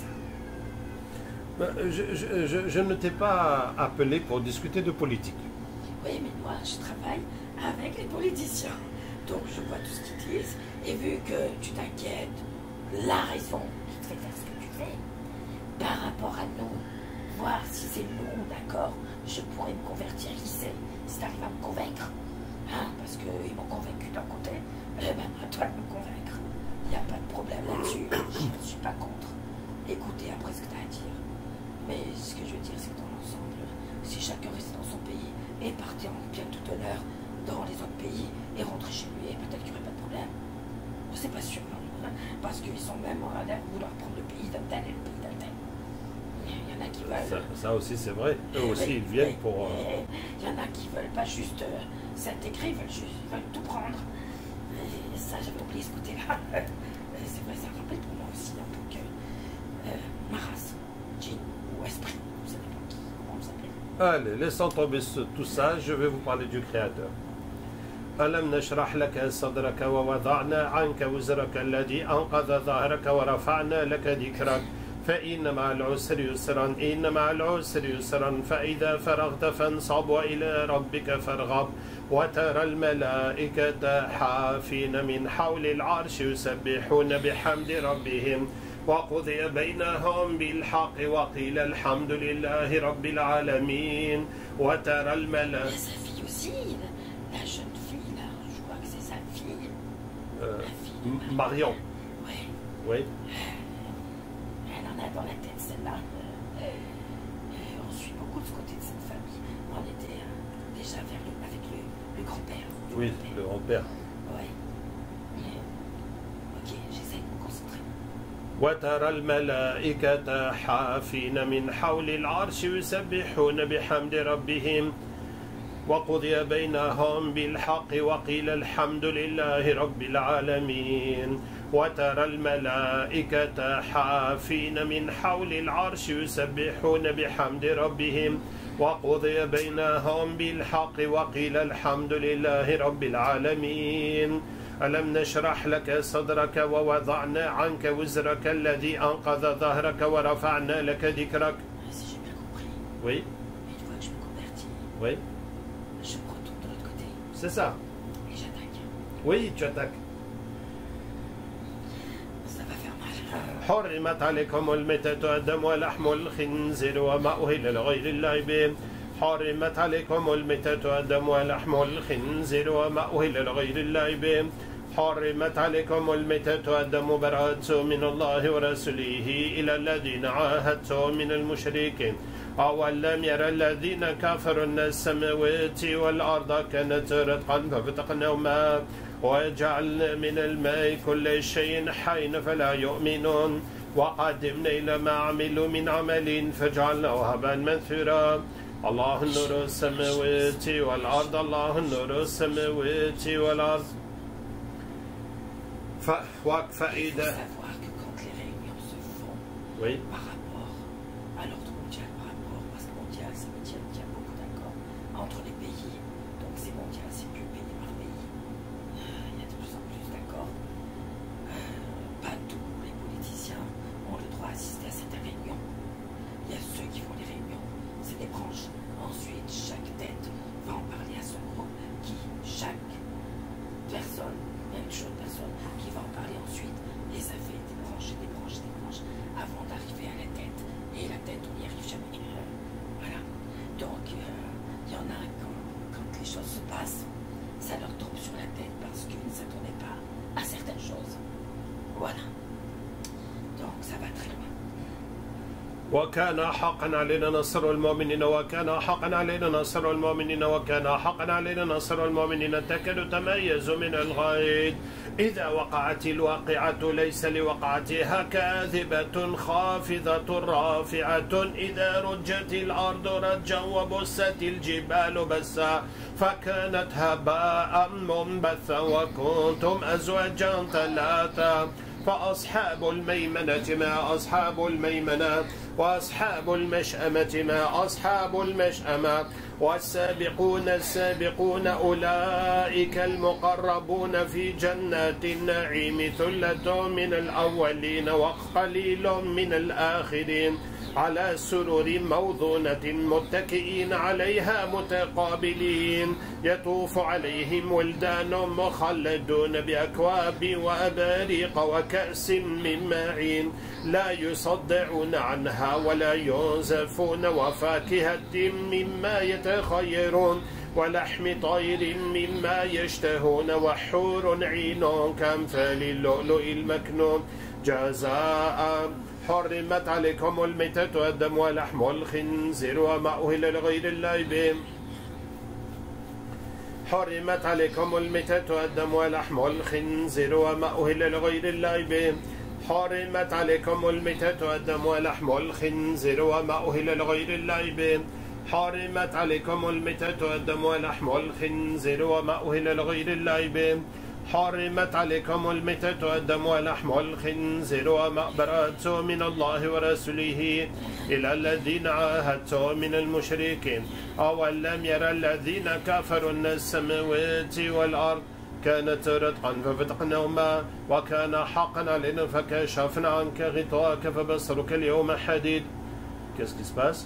dans ça? Je ne t'ai pas appelé pour discuter de politique. Oui, mais moi, je travaille avec les politiciens. Donc je vois tout ce qu'ils disent. Et vu que tu t'inquiètes, la raison qui te fait faire ce que tu fais, par rapport à nous, voir si c'est nous, d'accord, je pourrais me convertir, qui sait, si tu arrives à me convaincre. Hein, parce qu'ils m'ont convaincu d'un côté, eh ben, à toi de me convaincre. Il n'y a pas de problème là-dessus, je ne suis pas contre. Écoutez après ce que tu as à dire. Mais ce que je veux dire, c'est que dans l'ensemble, si chacun restait dans son pays et partait en bien tout honneur dans les autres pays et rentrait chez lui, peut-être qu'il n'y aurait pas de problème. C'est pas sûr, non. Parce qu'ils sont même à vouloir prendre le pays d'un tel et le pays d'un tel. Il y en a en a qui veulent. Ça aussi, c'est vrai. Eux aussi, ils viennent pour... Il y en a qui veulent pas juste s'intégrer, ils veulent tout prendre. Et ça, j'avais oublié ce côté-là. C'est vrai, ça me rappelle pour moi aussi un peu que ma race, djinn ou esprit, ça dépend comment on s'appelle. Allez, laissons tomber tout ça, je vais vous parler du Créateur. ألم نشرح لك صدرك ووضعنا عنك وزرك الذي أنقذ ظهرك ورفعنا لك ذكرك فإن مع العسر يسرا إن مع العسر يسرا فإذا فرغت فانصب وإلى ربك فارغب وترى الملائكة حافين من حول العرش يسبحون بحمد ربهم وقضي بينهم بالحق وقيل الحمد لله رب العالمين وترى الملائكة. La jeune fille, là, je crois que c'est sa fille. Marion. Oui. Oui. Elle en a dans la tête, celle-là. On suit beaucoup de ce côté de cette famille. On était déjà avec le grand-père. Oui, le grand-père. Oui. Ok, j'essaie de me concentrer. وترى الملائكة حافين من حول العرش يسبحون بحمد ربهم وقضي بينهم بالحق وقيل الحمد لله رب العالمين وترى الملائكة حافين من حول العرش يسبحون بحمد ربهم وقضي بينهم بالحق وقيل الحمد لله رب العالمين ألم نشرح لك صدرك ووضعنا عنك وزرك الذي أنقذ ظهرك ورفعنا لك ذكرك. Si j'ai bien compris. Oui. Une fois que je me convertis. Oui. Je me retourne de l'autre côté. C'est ça. Et j'attaque. Oui, tu attaques. Ça va faire mal. حرمت عليكم الميتة والدم ولحم الخنزير وما أهل لغير الله به. حرمت عليكم الميتة والدم ولحم الخنزير وما أهل لغير الله به. حرمت عليكم الميتة والدم براءة من الله ورسوله إلى الذين عاهدتم من المشركين أولم يرى الذين كفروا أن السماوات والأرض كانت رتقا ففتقناهما وجعلنا من الماء كل شيء حي فلا يؤمنون وقدمنا إلى ما عملوا من عمل فجعلناه هباء منثورا الله نور السماوات والأرض الله نور السماوات والأرض. فإذا savoir que quand les réunions se font par rapport à l'ordre mondial, par rapport, parce que mondial, ça veut dire qu'il y a beaucoup d'accords entre les pays. Donc c'est mondial, c'est plus pays par pays. Il y a de plus en plus d'accords. Pas tous les politiciens ont le droit d'assister à certaines réunions. Il y a ceux qui font les réunions, c'est des branches. Ensuite, chaque tête va en parler à son groupe, chaque personne, même chose, personne qui va en parler ensuite, et ça fait des branches, des branches, des branches, avant d'arriver à la tête. Et la tête, on n'y arrive jamais. Voilà. Donc, il y en a quand les choses se passent, ça leur tombe sur la tête parce qu'ils ne s'attendaient pas à certaines choses. Voilà. Donc, ça va très loin. وكان حقا علينا نصر المؤمنين وكان حقا علينا نصر المؤمنين وكان حقا علينا نصر المؤمنين تكاد تميز من الغيظ إذا وقعت الواقعة ليس لوقعتها كاذبة خافضة رافعة إذا رجت الأرض رجا وبست الجبال بسا فكانت هباء منبثا وكنتم أزواجا ثلاثا فأصحاب الميمنة ما أصحاب الميمنة وأصحاب المشأمة ما أصحاب المشأمة والسابقون السابقون أولئك المقربون في جنات النعيم ثلة من الأولين وقليل من الآخرين على سرر موضونة متكئين عليها متقابلين يطوف عليهم ولدان مخلدون بأكواب وأباريق وكأس من معين لا يصدعون عنها ولا ينزفون وفاكهة مما يتخيرون ولحم طير مما يشتهون وحور عين كأمثال اللؤلؤ المكنون جزاء حرمت عليكم الميتة والدم ولحم الخنزير وما أهل لغير الله به حرمت عليكم الميتة والدم ولحم الخنزير وما أهل لغير الله به حرمت عليكم الميتة والدم ولحم الخنزير وما أهل لغير الله به حرمت عليكم الميتة والدم ولحم الخنزير وما أهل لغير الله به حرمت عليكم الميتة والدم ولحم الخنزير وما برأتم من الله ورسوله إلى الذين عاهدتم من المشركين أولم يرى الذين كفروا أن السماوات والأرض كانت رتقا ففتقناهما وكان حقا علينا فكشفنا عنك غطاءك فبصرك اليوم حديد. Qu'est-ce qui se passe?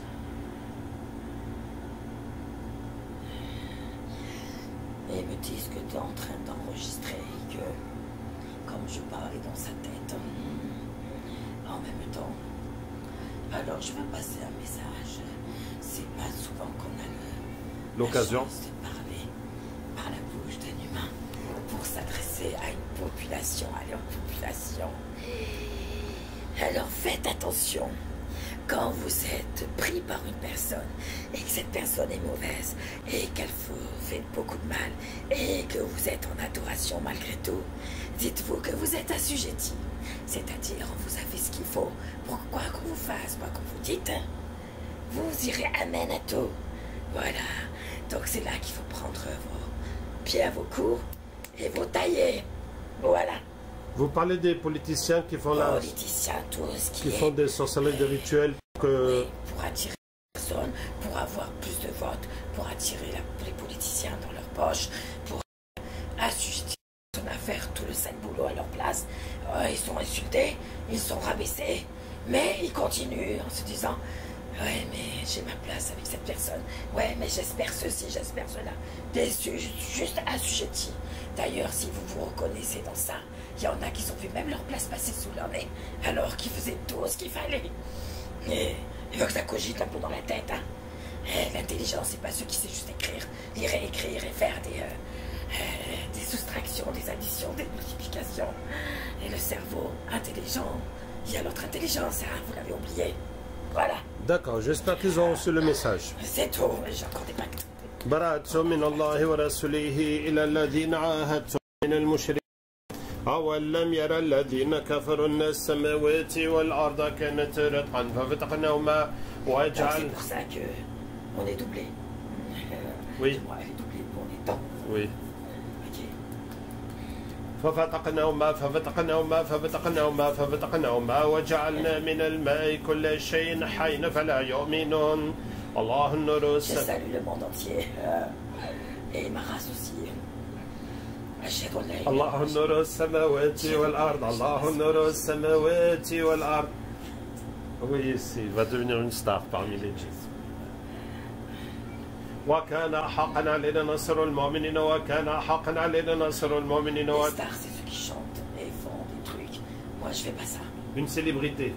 Et ils me disent que tu es en train d'enregistrer et que, comme je parlais dans sa tête, en même temps, alors je vais passer un message. C'est pas souvent qu'on a l'occasion de parler par la bouche d'un humain pour s'adresser à une population, à leur population. Alors faites attention. Quand vous êtes pris par une personne et que cette personne est mauvaise et qu'elle vous fait beaucoup de mal et que vous êtes en adoration malgré tout, dites-vous que vous êtes assujetti. C'est-à-dire, vous avez ce qu'il faut pour quoi qu'on vous fasse, quoi qu'on vous dise. Vous irez amen à tout. Voilà. Donc c'est là qu'il faut prendre vos pieds à vos coups et vous tailler. Voilà. Vous parlez des politiciens qui font qui font des sorcelleries de rituels que... Oui, pour attirer les personnes, pour avoir plus de votes, pour attirer les politiciens dans leur poche, pour assujettir les personnes à faire tout le sale boulot à leur place. Ils sont insultés, ils sont rabaissés, mais ils continuent en se disant « Ouais, mais j'ai ma place avec cette personne. Ouais, mais j'espère ceci, j'espère cela. » Déçus, juste assujettis. D'ailleurs, si vous vous reconnaissez dans ça, il y en a qui ont vu même leur place passer sous leur nez, alors qu'ils faisaient tout ce qu'il fallait. Et il faut que ça cogite un peu dans la tête. Hein. L'intelligence, c'est pas ceux qui savent juste écrire, lire et écrire et faire des soustractions, des additions, des multiplications. Et le cerveau intelligent, il y a l'autre intelligence, hein, vous l'avez oublié. Voilà. D'accord, j'espère qu'ils ont reçu le message. C'est tout, j'ai encore des pactes. برأتم من الله ورسوله إلى الذين عاهدتم من المشركين أولم يرى الذين كفروا أن السماوات والأرض كانت رتقا ففتقناهما وجعل. C'est pour ça que on est doublé. Oui. On est doublé pour les temps. Oui. Ok. ففتقناهما وجعلنا من الماء كل شيء حي فلا يؤمنون. الله النور. Je salue le monde entier et ma race aussi. الله النور السماوات والأرض الله النور السماوات والأرض. Oui, il va devenir une star parmi les djinns. وكان حقا علينا نصر المؤمنين وكان حقا علينا نصر المؤمنين. Les stars, c'est ceux qui chantent et font des trucs. Moi, je fais pas ça. Une célébrité.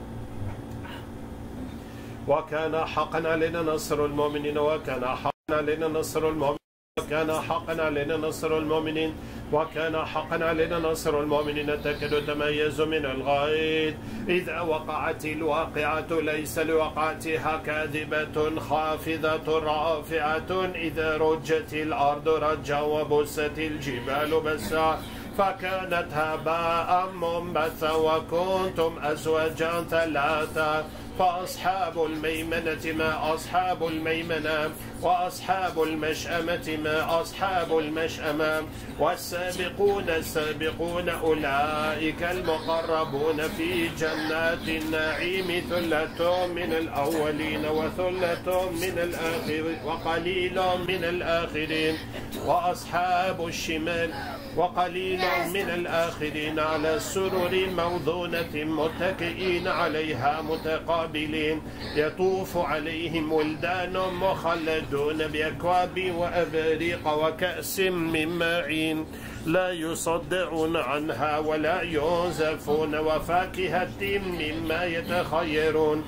وكان حقا علينا نصر المؤمنين وكان حقا علينا نصر المؤمنين وكان حقا علينا نصر المؤمنين وكان حقا علينا نصر المؤمنين تكاد تميز من الغيظ إذا وقعت الواقعة ليس لوقعتها كاذبة خافضة رافعة إذا رجت الأرض رجا وبست الجبال بسا فكانت هباء منبثا وكنتم أزواجا ثلاثة فأصحاب الميمنة ما أصحاب الميمنة وأصحاب المشأمة ما أصحاب المشأمة والسابقون السابقون أولئك المقربون في جنات النعيم ثلة من الأولين وثلة من الآخرين وقليل من الآخرين وأصحاب الشمال وقليل من الآخرين على السرر موضونة متكئين عليها متقابلين يطوف عليهم ولدان مخلدون بأكواب وأباريق وكأس من معين لا يصدعون عنها ولا ينزفون وفاكهة مما يتخيرون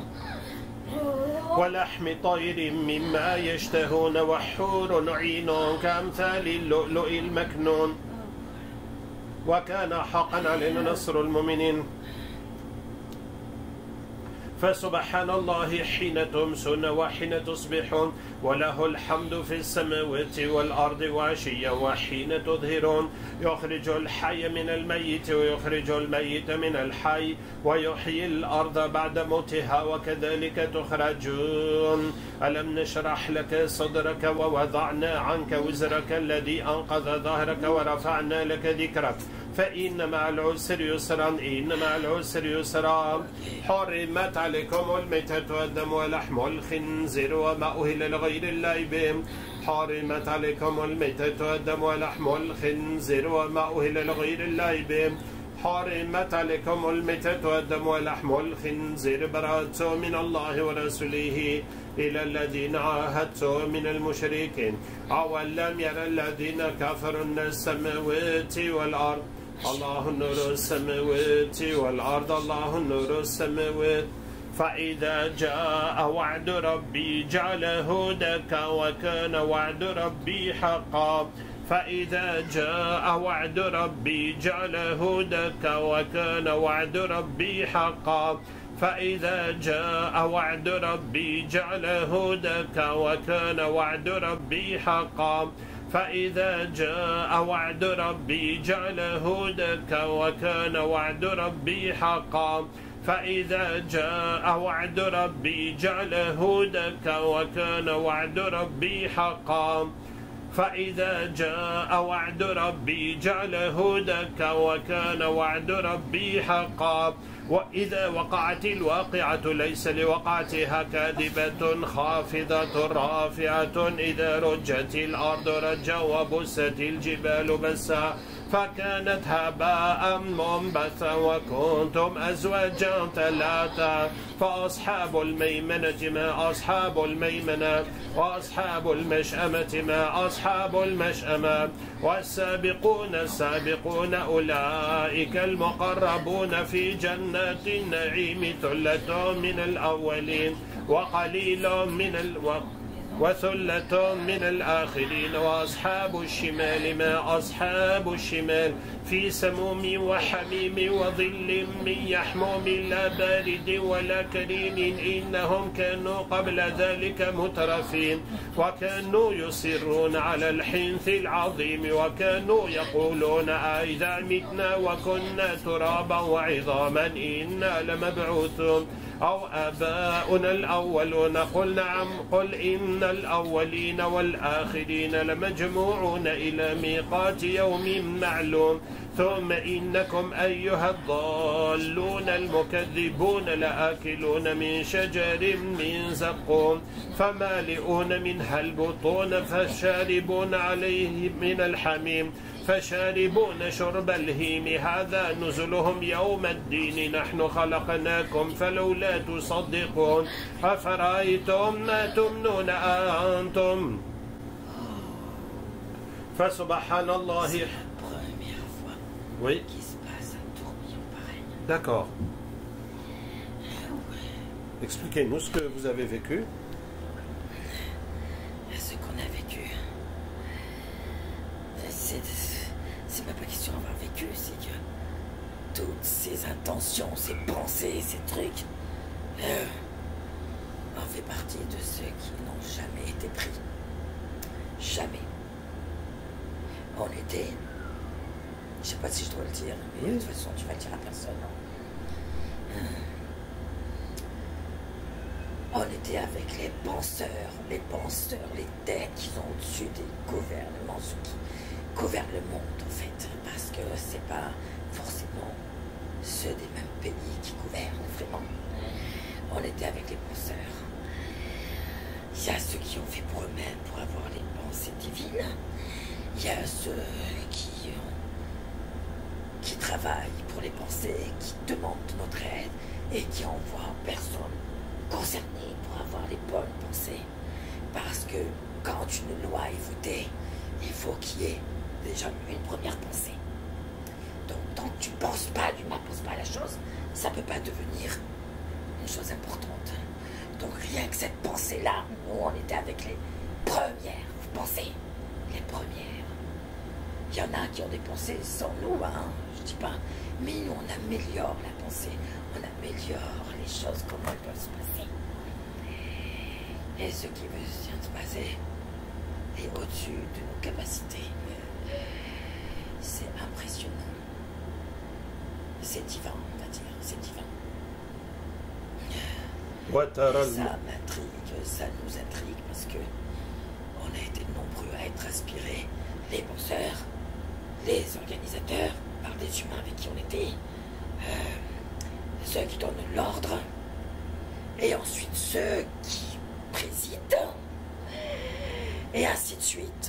ولحم طير مما يشتهون وحور عين كأمثال اللؤلؤ المكنون وكان حقا علينا نصر المؤمنين فسبحان الله حين تمسون وحين تصبحون وله الحمد في السماوات والأرض وعشيا وحين تظهرون يخرج الحي من الميت ويخرج الميت من الحي ويحيي الأرض بعد موتها وكذلك تخرجون ألم نشرح لك صدرك ووضعنا عنك وزرك الذي أنقذ ظهرك ورفعنا لك ذكرك فإن مع العسر يسرا إن مع العسر يسرا حرمت عليكم الميتة والدم ولحم الخنزير وما أهل لغير الله به حرمت عليكم الميتة والدم ولحم الخنزير وما أهل لغير الله به حرمت عليكم الميتة والدم ولحم الخنزير براءة من الله ورسوله إلى الذين عاهدتم من المشركين أولم يرى الذين كفروا أن السماوات والأرض الله نور السماوات والأرض الله نور السماوات فإذا جاء وعد ربي جعله دكا وكان وعد ربي حقا فإذا جاء وعد ربي جعله دكا وكان وعد ربي حقا فإذا جاء وعد ربي جعله دكا وكان وعد ربي حقا فإذا جاء وعد ربي جعله دكا وكان وعد ربي حقا فإذا جاء وعد ربي جعله دكا وكان وعد ربي حقا فإذا جاء وعد ربي جعله دكا وكان وعد ربي حقا وإذا وقعت الواقعة ليس لوقعتها كاذبة خافضة رافعة إذا رجت الأرض رجا وبست الجبال بسا فكانت هباء منبثا وكنتم أزواجا ثلاثا فأصحاب الميمنة ما أصحاب الميمنة وأصحاب المشأمة ما أصحاب المشأمة والسابقون السابقون أولئك المقربون في جنات النعيم ثلة من الأولين وقليل من وثلة من الآخرين وأصحاب الشمال ما أصحاب الشمال في سموم وحميم وظل من يحموم لا بارد ولا كريم إنهم كانوا قبل ذلك مترفين وكانوا يصرون على الحنث العظيم وكانوا يقولون أئذا متنا وكنا ترابا وعظاما إنا لمبعوثون أو آباؤنا الأولون قل نعم قل إن الأولين والآخرين لمجموعون إلى ميقات يوم معلوم ثم إنكم أيها الضالون المكذبون لآكلون من شجر من زقوم فمالئون منها البطون فشاربون عليه من الحميم فشاربون شرب الهيم هذا نزلهم يوم الدين نحن خلقناكم فلولا تصدقون أفرأيتم ما تمنون أنتم فسبحان الله. Oui. D'accord. Expliquez-nous ce que vous avez vécu. Ce qu'on a vécu, c'est même pas question d'avoir vécu, c'est que toutes ces intentions, ces pensées, ces trucs, on fait partie de ceux qui n'ont jamais été pris. Jamais. On était, je sais pas si je dois le dire, mais de toute façon tu vas le dire à personne. On était avec les penseurs, les têtes qui sont au-dessus des gouvernements, ceux qui gouvernent le monde en fait, parce que c'est pas forcément ceux des mêmes pays qui gouvernent vraiment. On était avec les penseurs. Il y a ceux qui ont fait pour eux-mêmes pour avoir les pensées divines. Il y a ceux qui travaillent pour les pensées, qui demandent notre aide et qui envoient personne concernée pour avoir les bonnes pensées. Parce que quand une loi est votée, il faut qu'il y ait déjà une première pensée. Donc tant que tu ne penses pas du mal, pense pas à la chose, ça ne peut pas devenir une chose importante. Donc rien que cette pensée-là, nous on était avec les premières pensées. Les premières. Il y en a qui ont des pensées sans nous, hein, je dis pas, mais nous on améliore la pensée, on améliore les choses comment elles peuvent se passer. Et ce qui vient de se passer est au-dessus de nos capacités. C'est impressionnant. C'est divin, on va dire, c'est divin. Ça m'intrigue, ça nous intrigue parce que on a été nombreux à être aspirés, les penseurs, les organisateurs, par des humains avec qui on était, ceux qui donnent l'ordre, et ensuite ceux qui président, et ainsi de suite.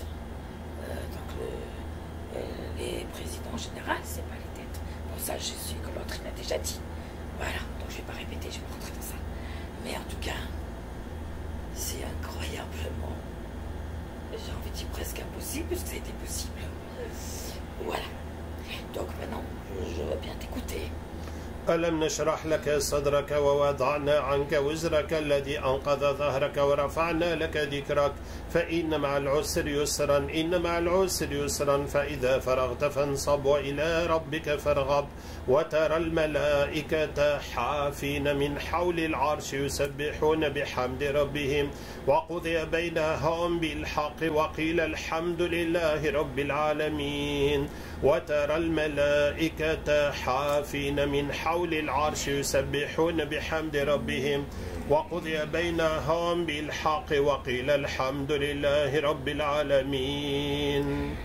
Donc les présidents en général, c'est pas les têtes. Bon, ça, je sais que l'autre, il a déjà dit. Voilà, donc je vais pas répéter, je vais rentrer dans ça. Mais en tout cas, c'est incroyablement, j'ai envie de dire presque impossible, puisque ça a été possible. Voilà. Donc maintenant, je veux bien t'écouter. ألم نشرح لك صدرك ووضعنا عنك وزرك الذي أنقض ظهرك ورفعنا لك ذكرك فإن مع العسر يسرا إن مع العسر يسرا فإذا فرغت فانصب وإلى ربك فارغب وترى الملائكة حافين من حول العرش يسبحون بحمد ربهم وقضي بينهم بالحق وقيل الحمد لله رب العالمين وترى الملائكة حافين من حول العرش يسبحون بحمد ربهم وقضي بينهم بالحق وقيل الحمد لله رب العالمين.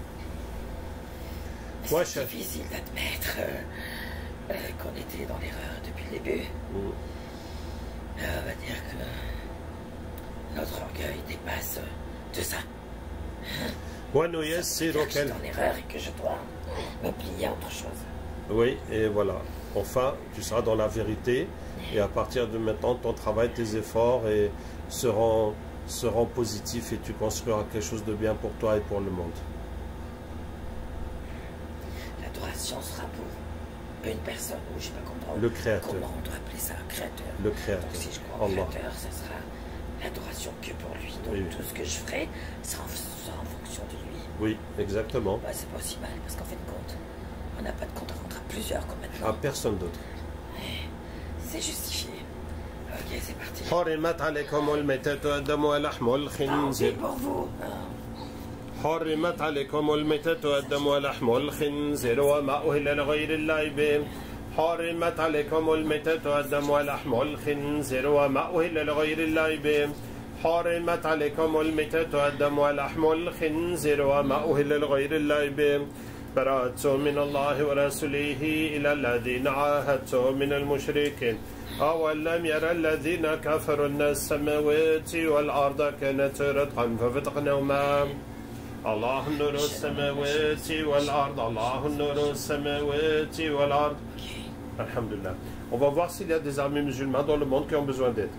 C'est difficile d'admettre qu'on était dans l'erreur depuis le début. On va dire que notre orgueil dépasse de ça. Je suis en erreur et que je dois me plier à autre chose. Oui, et voilà. Enfin, tu seras dans la vérité et à partir de maintenant, ton travail, tes efforts seront positifs et tu construiras quelque chose de bien pour toi et pour le monde. L'adoration sera pour une personne, ou je ne sais pas le créateur. Comment on doit appeler ça, créateur. Le créateur. Donc si je crois au créateur, ça sera l'adoration que pour lui. Donc oui. Tout ce que je ferai sera en fonction de lui. Oui, exactement. Bah, c'est pas aussi mal, parce qu'en fin de compte, on n'a pas de compte à rendre à plusieurs comme maintenant. À personne d'autre. C'est justifié. Ok, c'est parti. حرمت عليكم الميتة والدم ولحم الخنزير. pour vous. حرمت عليكم الميتة والدم ولحم الخنزير وما أهل لغير الله به. حرمت عليكم الميتة والدم ولحم الخنزير وما أهل لغير الله به. حرمت عليكم الميتة والدم ولحم الخنزير وما أهل لغير الله به. براءة من الله ورسوله إلى الذين عاهدتم من المشركين أولم يرى الذين كفروا أن السماوات والأرض كانت رتقا ففتقناهما الله نور السماوات والأرض الله نور السماوات والأرض. Alhamdulillah. On va voir s'il y a des armées musulmanes dans le monde qui ont besoin d'aide.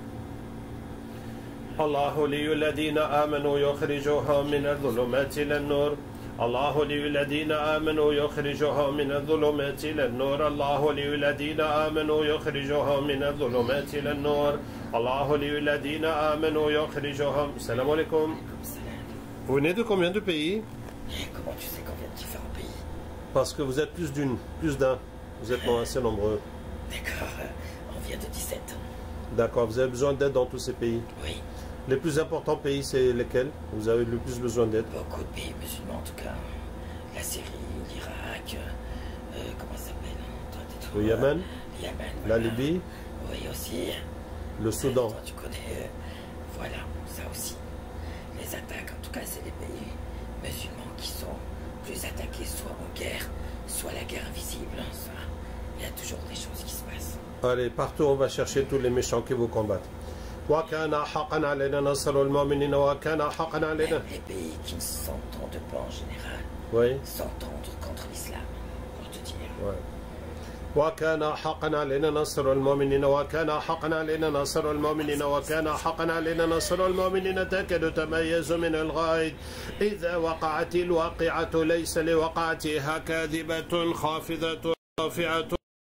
الله ولي الذين آمنوا يخرجهم من الظلمات إلى النور الله ولي الذين آمنوا يخرجهم من الظلمات إلى النور الله ولي الذين آمنوا يخرجهم من الظلمات إلى النور الله ولي الذين آمنوا يخرجهم. Salam alaikum. Vous venez de combien de pays? Comment tu sais qu'on vient de différents pays? Parce que vous êtes plus d'un. Vous êtes assez nombreux. D'accord, on vient de 17. D'accord, vous avez besoin d'aide dans tous ces pays? Oui. Les plus importants pays, c'est lesquels? Vous avez le plus besoin d'aide? Beaucoup de pays musulmans, en tout cas. La Syrie, l'Irak, comment ça s'appelle? Le Yémen? Le Yémen, la voilà. Libye? Oui, aussi. Le Soudan? Tu connais, voilà, ça aussi. Les attaques, en tout cas, c'est les pays musulmans qui sont plus attaqués, soit en guerre, soit la guerre invisible. Ça, il y a toujours des choses qui se passent. Allez, partout, on va chercher tous les méchants qui vous combattent. وكان حقا علينا نصر المؤمنين وكان حقا علينا. Les pays qui ne s'entendent pas en général, oui. s'entendent contre l'islam, pour te dire. Ouais. وكان حقا علينا نصر المؤمنين وكان حقا علينا نصر المؤمنين وكان حقا علينا نصر المؤمنين تكاد تميز من الغائب إذا وقعت الواقعة ليس لوقعتها كاذبة خافضة رافعة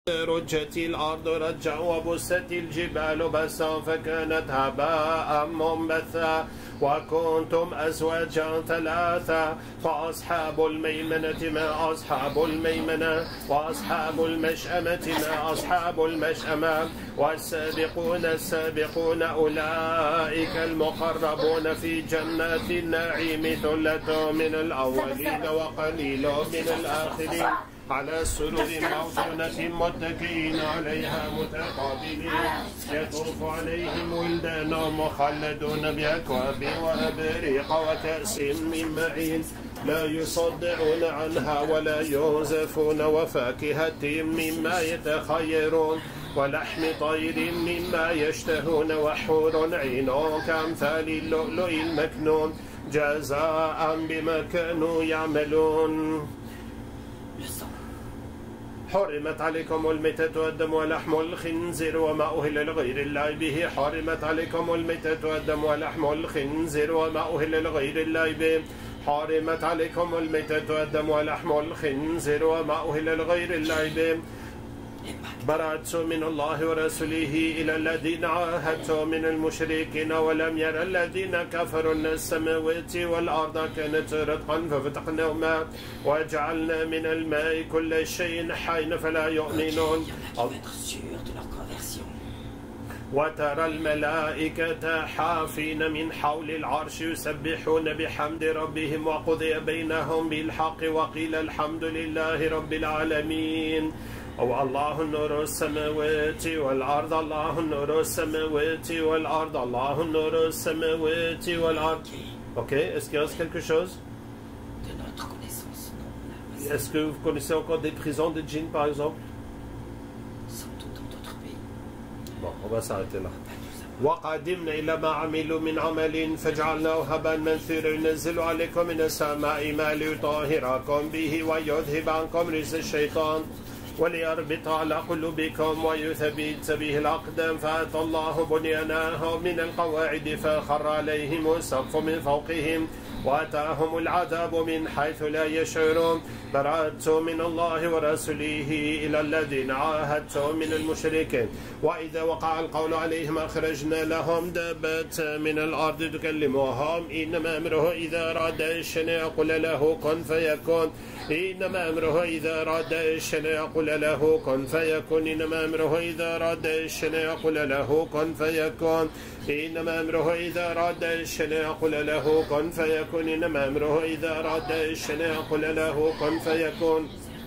رجت الأرض رجا وبست الجبال بسا فكانت هباء منبثا وكنتم أزواجا ثلاثا فأصحاب الميمنة ما أصحاب الميمنة وأصحاب المشأمة ما أصحاب المشأمة والسابقون السابقون أولئك المقربون في جنات النعيم ثلة من الأولين وقليل من الآخرين على سرر موضونة متكئين عليها متقابلين يطوف عليهم ولدان مخلدون بأكواب وأبريق وكأس من معين لا يصدعون عنها ولا ينزفون وفاكهة مما يتخيرون ولحم طير مما يشتهون وحور عين كأمثال اللؤلؤ المكنون جزاء بما كانوا يعملون. حرمت عليكم الميتة والدم ولحم الخنزير وما أهل لغير الله به حرمت عليكم الميتة والدم ولحم الخنزير وما أهل لغير الله به حرمت عليكم الميتة والدم ولحم الخنزير وما أهل لغير الله به برأت من الله ورسوله إلى الذين عاهدتم من المشركين ولم ير الذين كفروا أن السماوات والأرض كانت رتقا ففتقناهما وجعلنا من الماء كل شيء حي فلا يؤمنون. وترى الملائكة حافين من حول العرش يسبحون بحمد ربهم وقضي بينهم بالحق وقيل الحمد لله رب العالمين. أو الله نور السماوات والأرض الله نور السماوات والأرض الله نور السماوات والأرض. Ok, est-ce qu'il reste quelque chose? De notre connaissance, non. Est-ce que vous connaissez encore des prisons de djinns par exemple? Sans doute dans d'autres pays. Bon, on va s'arrêter là. وقدمنا إلى ما عملوا من عمل فجعلناه هباء منثورا ينزل عليكم من السماء ما ليطهركم به ويذهب عنكم رجس الشيطان وليربط على قلوبكم ويثبت به الأقدام فأتى الله بنيانهم من القواعد فخر عليهم السقف من فوقهم وأتاهم العذاب من حيث لا يشعرون. برأت من الله ورسوله إلى الذين عاهدتم من المشركين وإذا وقع القول عليهم أخرجنا لهم دابة من الأرض تكلمهم إنما أمره إذا أراد شيئا يقول له كن فيكون إنما أمره إذا أراد شيئا يقول له كن فيكون إنما أمره إذا أراد شيئا يقول له كن فيكون إنما أمره إذا أراد شيئا يقول له كن فيكون إنما أمره إذا أراد شيئا يقول له كن فيكون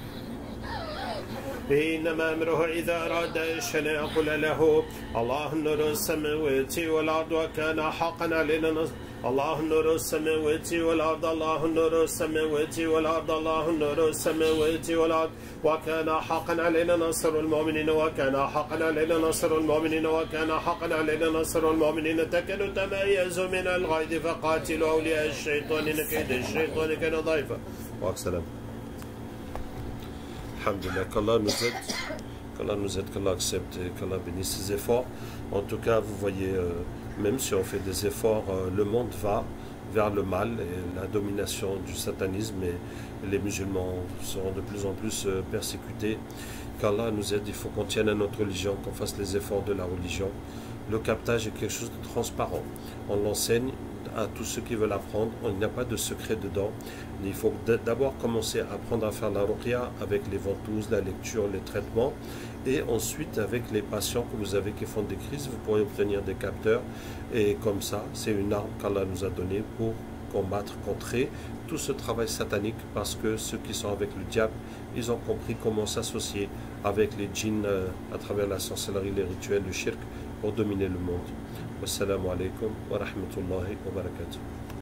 إنما أمره إذا أراد شيئا يقول له الله نور السماوات والأرض وكان حقا علينا الله نور السماوات والأرض الله نور السماوات والأرض الله نور السماوات والأرض وكان حقا علينا نصر المؤمنين وكان حقا علينا نصر المؤمنين وكان حقا علينا نصر المؤمنين تكاد تميز من الغيظ فقاتلوا أولياء الشيطان إن كيد الشيطان كان ضعيفا. والسلام. Alhamdulillah, qu'Allah nous aide, qu'Allah accepte et qu'Allah bénisse ses efforts. En tout cas, vous voyez, même si on fait des efforts, le monde va vers le mal et la domination du satanisme et les musulmans seront de plus en plus persécutés. Qu'Allah nous aide, il faut qu'on tienne à notre religion, qu'on fasse les efforts de la religion. Le captage est quelque chose de transparent. On l'enseigne à tous ceux qui veulent apprendre, il n'y a pas de secret dedans. Il faut d'abord commencer à apprendre à faire la ruqya avec les ventouses, la lecture, les traitements, et ensuite avec les patients que vous avez qui font des crises, vous pourrez obtenir des capteurs, et comme ça, c'est une arme qu'Allah nous a donnée pour combattre, contrer tout ce travail satanique, parce que ceux qui sont avec le diable, ils ont compris comment s'associer avec les djinns à travers la sorcellerie, les rituels, le shirk, pour dominer le monde. Wassalamu alaikum wa rahmatullahi wa barakatuh.